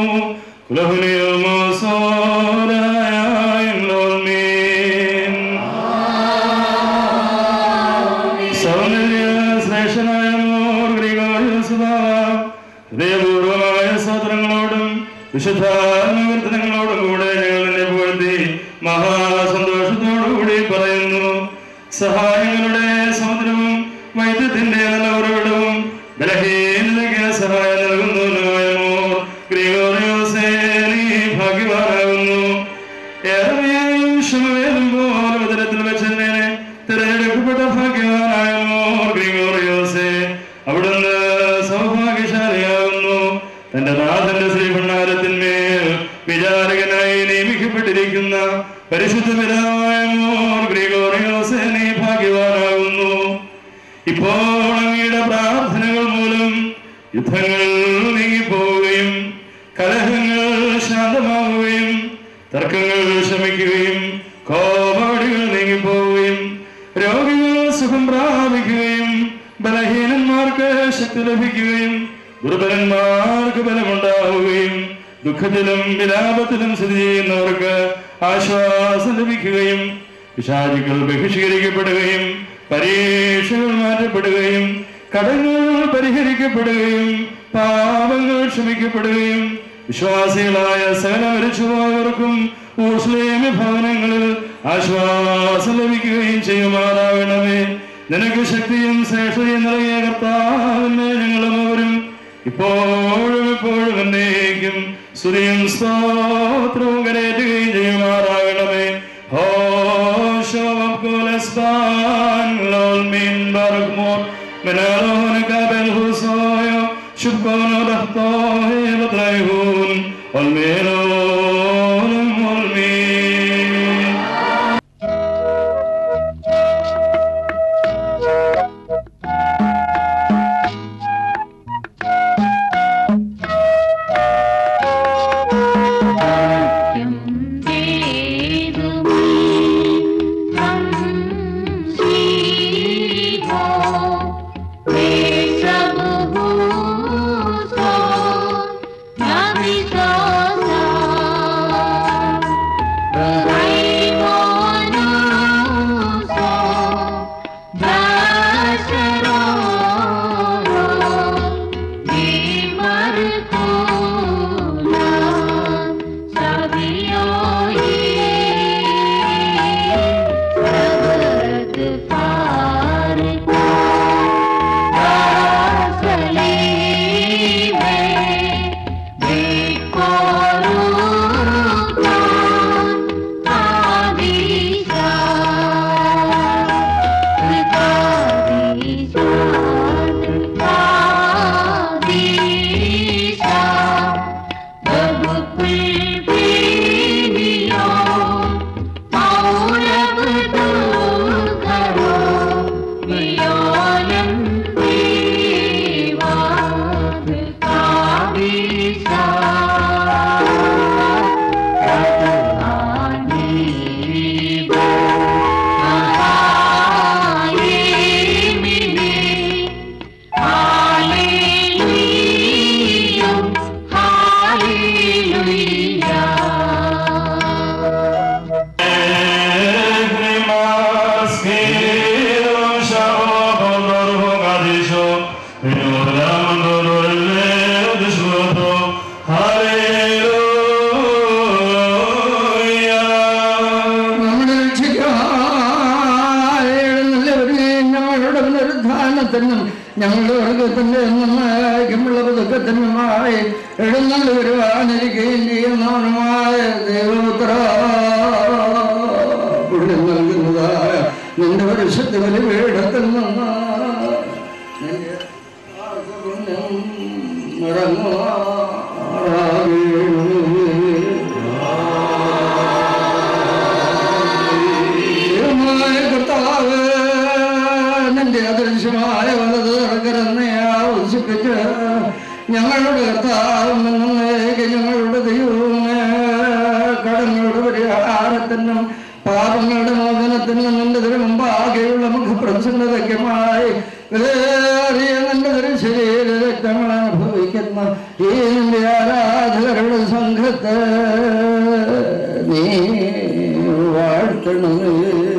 സൗന്ദര്യ ശ്രേഷ്ഠനായ ഹൃദയപൂർവമായ സ്തോത്രങ്ങളോടും വിശുദ്ധാത്മകീർത്തനങ്ങളോടും കൂടെ ഞങ്ങൾ നിന്നെ പുകഴ്ത്തി മഹാസന്തോഷത്തോടുകൂടി പറയുന്നു. സഹായങ്ങളുടെ സമുദ്രവും വൈദ്യത്തിന്റെ നല്ല ഉറവിടവും ബലഹീനതയ്ക്ക് സഹായം നൽകുന്നതിനായമോ ഗ്രിഗോറിയോസേ നീ ഭാഗ്യവാനാകുന്നു. ഏറെയും ക്ഷമവേദം പോലെ ഉദരത്തിൽ വെച്ചെന്നെ തിരഞ്ഞെടുക്കപ്പെട്ട ഭാഗ്യവാനായമോ ഗ്രിഗോറിയോസേ അവിടുന്ന് സൗഭാഗ്യശാലിയാകുന്നു. തന്റെ നാഥന്റെ ശ്രീഭണ്ഡാരത്തിന്മേൽ വിചാരകനായി നിയമിക്കപ്പെട്ടിരിക്കുന്ന പരിശുദ്ധ പിതാവായ മോർ ഗ്രിഗോറിയോസേ നീ ഭാഗ്യവാനാകുന്നു. ഇപ്പോൾ അങ്ങയുടെ പ്രാർത്ഥനകൾ മൂലം യുദ്ധങ്ങൾ രോഗികൾ സുഖം പ്രാപിക്കുകയും ബലഹീനന്മാർക്ക് ശക്തി ലഭിക്കുകയും ദുർബലന്മാർക്ക് ബലമുണ്ടാവുകയും ദുഃഖത്തിലും വിലാപത്തിലും സ്ഥിതി ചെയ്യുന്നവർക്ക് ആശ്വാസം ലഭിക്കുകയും പിശാചുക്കൾ ബഹിഷ്കരിക്കപ്പെടുകയും പരീക്ഷകൾ മാറ്റപ്പെടുകയും കടങ്ങൾ പരിഹരിക്കപ്പെടുകയും പാപങ്ങൾ ക്ഷമിക്കപ്പെടുകയും വിശ്വാസികളായ സകല മരിച്ചുപോയവർക്കും ഊഷ്ലേമ ഭവനങ്ങളിൽ ആശ്വാസം ലഭിക്കുകയും ചെയ്യുമാറാകണമേ. നിനക്ക് ശക്തിയും ശ്രേഷ്ഠതയും നൽകിയ കർത്താവിനെ ഞങ്ങളും അവരും ഇപ്പോഴും എപ്പോഴും എന്നേക്കും സ്തുതിയും സ്തോത്രവും കരേറ്റുകയും ചെയ്യുമാറാകണമേ. ഞങ്ങളുടെ വർഗത്തിന്റെ എന്നേക്കുമുള്ള പുതുക്കത്തിനുമായി എഴുന്നള്ളി വരുവാനിരിക്കുകയും ചെയ്യുന്നവനുമായ ദൈവപുത്ര പുണ്യം നൽകുന്നതായ നിന്റെ പരിശുദ്ധ ബലിപീഠത്തിൽ നിന്ന് നിന്റെ പുണ്യം ഇറങ്ങുവാറാകണമേ. കർത്താവേ, നിന്റെ അദൃശ്യമായ വലത് ഇറക്കരന്നെ ആവശ്യപ്പിച്ച് ഞങ്ങളുടെ കർത്താവും എന്നേക്ക് ഞങ്ങളുടെ ദൈവമേ കടങ്ങളുടെ പരിഹാരത്തിനും പാപങ്ങളുടെ മോചനത്തിനും നിന്റെ തിരു മുമ്പാകെയുള്ള മുഖപ്രസന്നതയ്ക്കുമായി വേറിയ നിന്റെ തിരു ശരീര രക്തങ്ങൾ അനുഭവിക്കുന്ന ഈ നിന്റെ ആരാധകരുടെ സംഘത്തെ നീ വാഴ്ത്തണമേ.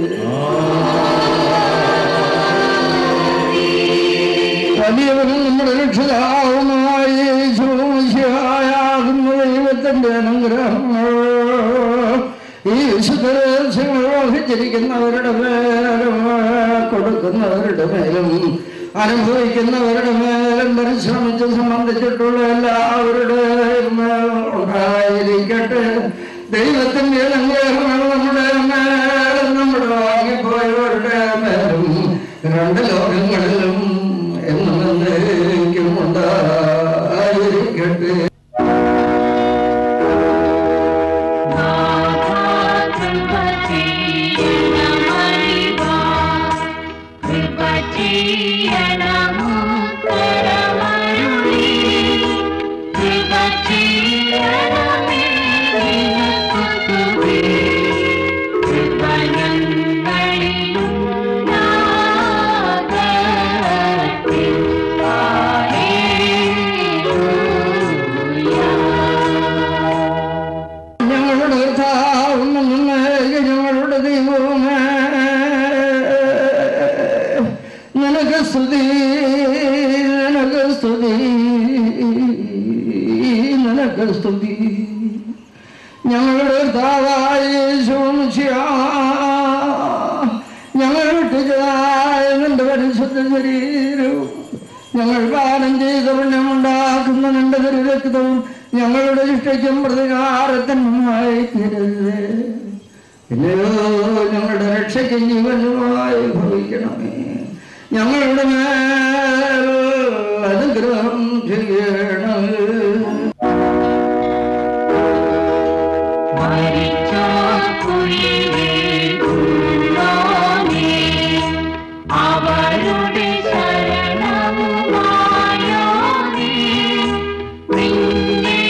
വലിയവനും നമ്മുടെ രക്ഷിതാവുമായി യേശുമിശിഹായാകുന്ന ദൈവത്തിന്റെ അനുഗ്രഹങ്ങൾ ഈ വിശുദ്ധ രഹസ്യങ്ങൾ വഹിച്ചിരിക്കുന്നവരുടെ മേലും കൊടുക്കുന്നവരുടെ മേലും അനുഭവിക്കുന്നവരുടെ മേലും പരിശ്രമിച്ച് സംബന്ധിച്ചിട്ടുള്ള എല്ലാവരുടെയും ഉണ്ടായിരിക്കട്ടെ. ദൈവത്തിന്റെ അനുഗ്രഹങ്ങൾ നമ്മുടെ മേലും നമ്മുടെ വാങ്ങിപ്പോയവരുടെ മേലും രണ്ട് ലോകങ്ങളിലും എന്നും എന്നേക്കും ഉണ്ടായിരിക്കട്ടെ. ും സ്തുതി നിനക്ക് സ്തുതി നിനക്ക് സ്തുതി. ഞങ്ങളുടെ കർത്താവായ യേശു മിശിഹാ, ഞങ്ങൾ വിട്ടുചായ നിന്റെ പരിശുദ്ധ ശരീരവും ഞങ്ങൾ പാനം ചെയ്ത പുണ്യമുണ്ടാക്കുന്ന നിന്റെ രക്തവും ഞങ്ങളുടെ ഇഷ്ടയ്ക്കും പ്രതികാരത്തിനുമായി തീരരുത്. പിന്നെയോ ഞങ്ങളുടെ രക്ഷയ്ക്ക് ജീവനുമായി ഭവിക്കണമേ. ഞങ്ങളുടെ മേൽ അനുഗ്രഹം ചെയ്യണമേ. അവരുടെ ശരണവുമായോനേ, നിന്നെ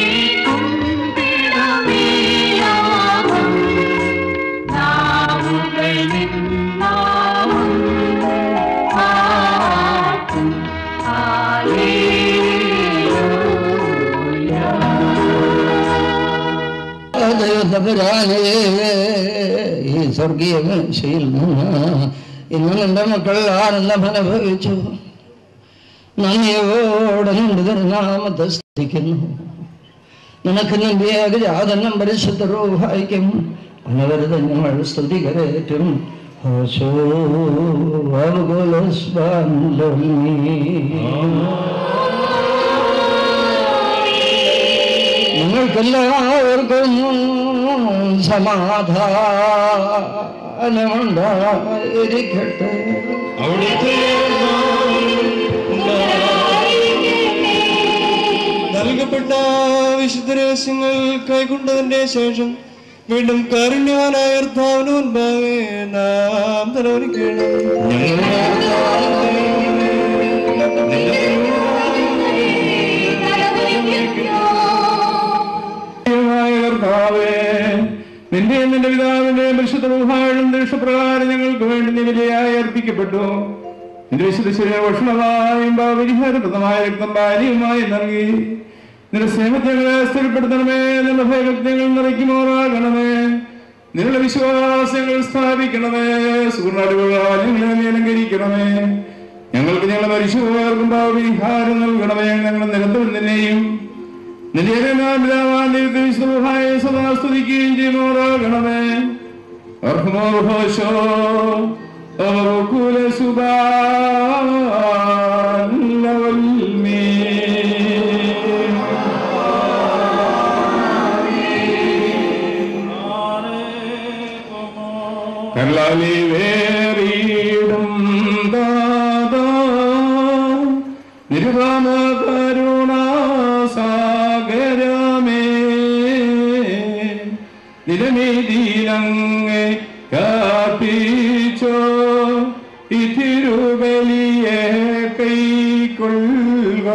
കുമ്പിടുമേയാകും നാവുകൾ നിന്നാവും പാട്ടും ഹല്ലേലൂയ. ദൈവതമ്പുരാനേ, ഈ സ്വർഗീയ മേശയിൽ നിന്ന് ഇന്ന് നിന്റെ മക്കൾ ആനന്ദം അനുഭവിച്ചു. നന്ദിയോടെ നിന്റെ തിരുനാമത്തെ സ്തുതിക്കുന്നു. നിനക്ക് നിന്റെ ഏകജാതനം പരിശുദ്ധ റൂഹായിക്കും അനവരത ഞങ്ങൾ സ്തുതി കരേറ്റും. നിങ്ങൾക്കെല്ലാവർക്കും സമാധാനമുണ്ടായിരിക്കട്ടെ. നൽകപ്പെട്ട വിശുദ്ധ രഹസ്യങ്ങൾ കൈക്കൊണ്ടതിന്റെ ശേഷം വീണ്ടും കാരുണ്യവാനായ കർത്താവിന് മുൻപാകെ നാം തലവരിക്കണം. നിന്റെ നിന്റെ പിതാവിന്റെ പരിശുദ്ധ റൂഹായും ദൃഷ്ടപ്രകാരം ഞങ്ങൾക്ക് വേണ്ടി നിവിലയായി അർപ്പിക്കപ്പെട്ടു. നിന്റെ വിശുദ്ധ ശരീര ഭക്ഷണമായും പരിഹാരപ്രദമായ രക്തം ഭാര്യയുമായി നൽകി നിന്റെ സ്നേഹത്തെ സ്ഥിരപ്പെടുത്തണമേ. നിന്റെ ഭയഭക്തികൾ നിറയ്ക്കുമോറാകണമേ. നിങ്ങളുടെ വിശ്വാസങ്ങൾ സ്ഥാപിക്കണമേ. സുവർണാലുകളാൽ ഞങ്ങളെ അലങ്കരിക്കണമേ. ഞങ്ങൾക്ക് ഞങ്ങളുടെ മരിച്ചുപോയവർക്കും ഭാവപരിഹാരം നൽകണമേ. ഞങ്ങളുടെ നിരന്തരം നിന്നെയും നിന്റെ സദാ സ്തുതിക്കുകയും ചെയ്യുമോറാകണമേ. അർഹമോർഹോശോ കുലസുബാൽമേ. കല്ലാലി വേറിയിടും ദാദാ നിരുപമ കരുണാസാഗരമേ. നിലനിധിയിലങ്ങെ കാപ്പിച്ചോ ഈ തിരുവലിയെ കൈക്കൊള്ളുക.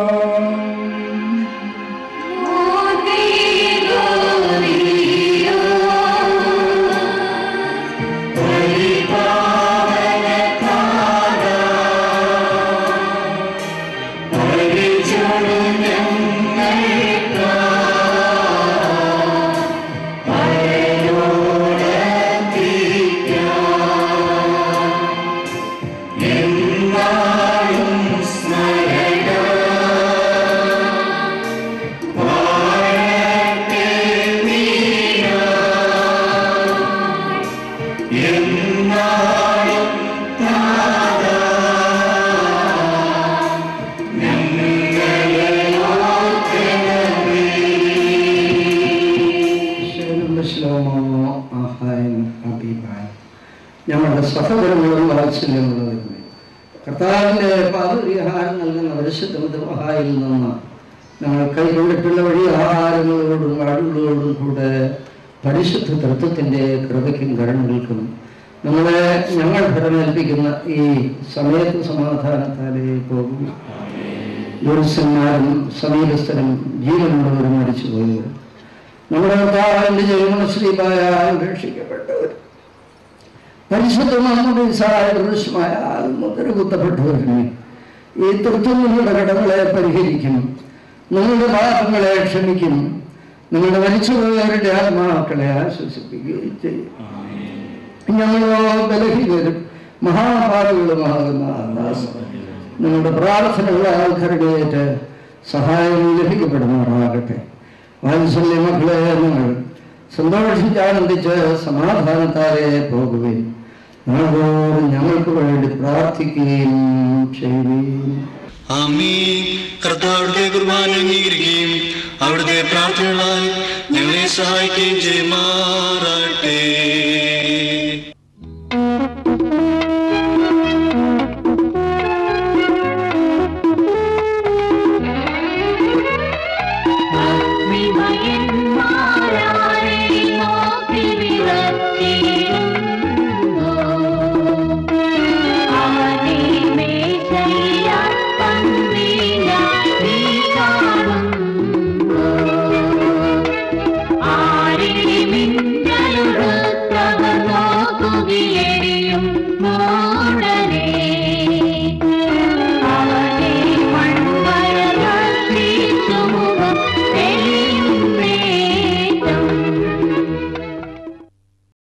ഞങ്ങളുടെ സഹോദരങ്ങളും വാത്സല്യമുള്ളവരുമേ, കർത്താവിൻ്റെ പാപപരിഹാരം നൽകുന്ന പരിശുദ്ധ മഹായിൽ നിന്ന് ഞങ്ങൾ കൈകൊണ്ടിട്ടുള്ള വഴി ആഹാരങ്ങളോടും വാടുകളോടും കൂടെ പരിശുദ്ധ തത്വത്തിൻ്റെ കൃപയ്ക്കും കരുണകൾക്കും നമ്മളെ ഞങ്ങൾ ഫലമേൽപ്പിക്കുന്ന ഈ സമയത്ത് സമാധാനത്താലേ പോകും. ദുർസന്മാരും സമീപസ്ഥരും ജീവനുള്ളവരും മരിച്ചുപോയവർ നമ്മുടെ കർത്താവിൻ്റെ ജൈവമശ്രീമായ രക്ഷിക്കപ്പെട്ടവർ പരിശുദ്ധമായ മുദ്ര കുത്തപ്പെട്ടവരിനെ ഈ തൃത്വം നിങ്ങളുടെ കടങ്ങളെ പരിഹരിക്കും, നിങ്ങളുടെ പാപങ്ങളെ ക്ഷമിക്കും, നിങ്ങളുടെ മരിച്ചുപോയവരുടെ ആത്മാക്കളെ ആശ്വസിപ്പിക്കുകയും ചെയ്യും. ഞങ്ങളോ ബലഹീനരും മഹാഭാവികളുമാകുന്ന ദാസൻ നിങ്ങളുടെ പ്രാർത്ഥനകളാൽ കരുണയേറ്റ് സഹായം ലഭിക്കപ്പെടുമാറാകട്ടെ. വാത്സല്യ മക്കളെ, നിങ്ങൾ സന്തോഷിച്ചാനന്ദിച്ച് സമാധാനത്താലെ പോകുകയും ഞങ്ങളോട് ഞങ്ങൾക്ക് വേണ്ടി പ്രാർത്ഥിക്കുകയും ചെയ്യുകയും. ആമീൻ. കർത്താവിന്റെ കുർബാന അംഗീകരിക്കുകയും അവിടുത്തെ പ്രാർത്ഥനകളാൽ ഞങ്ങളെ സഹായിക്കുകയും ചെയ്യുമാറാട്ടെ. Oh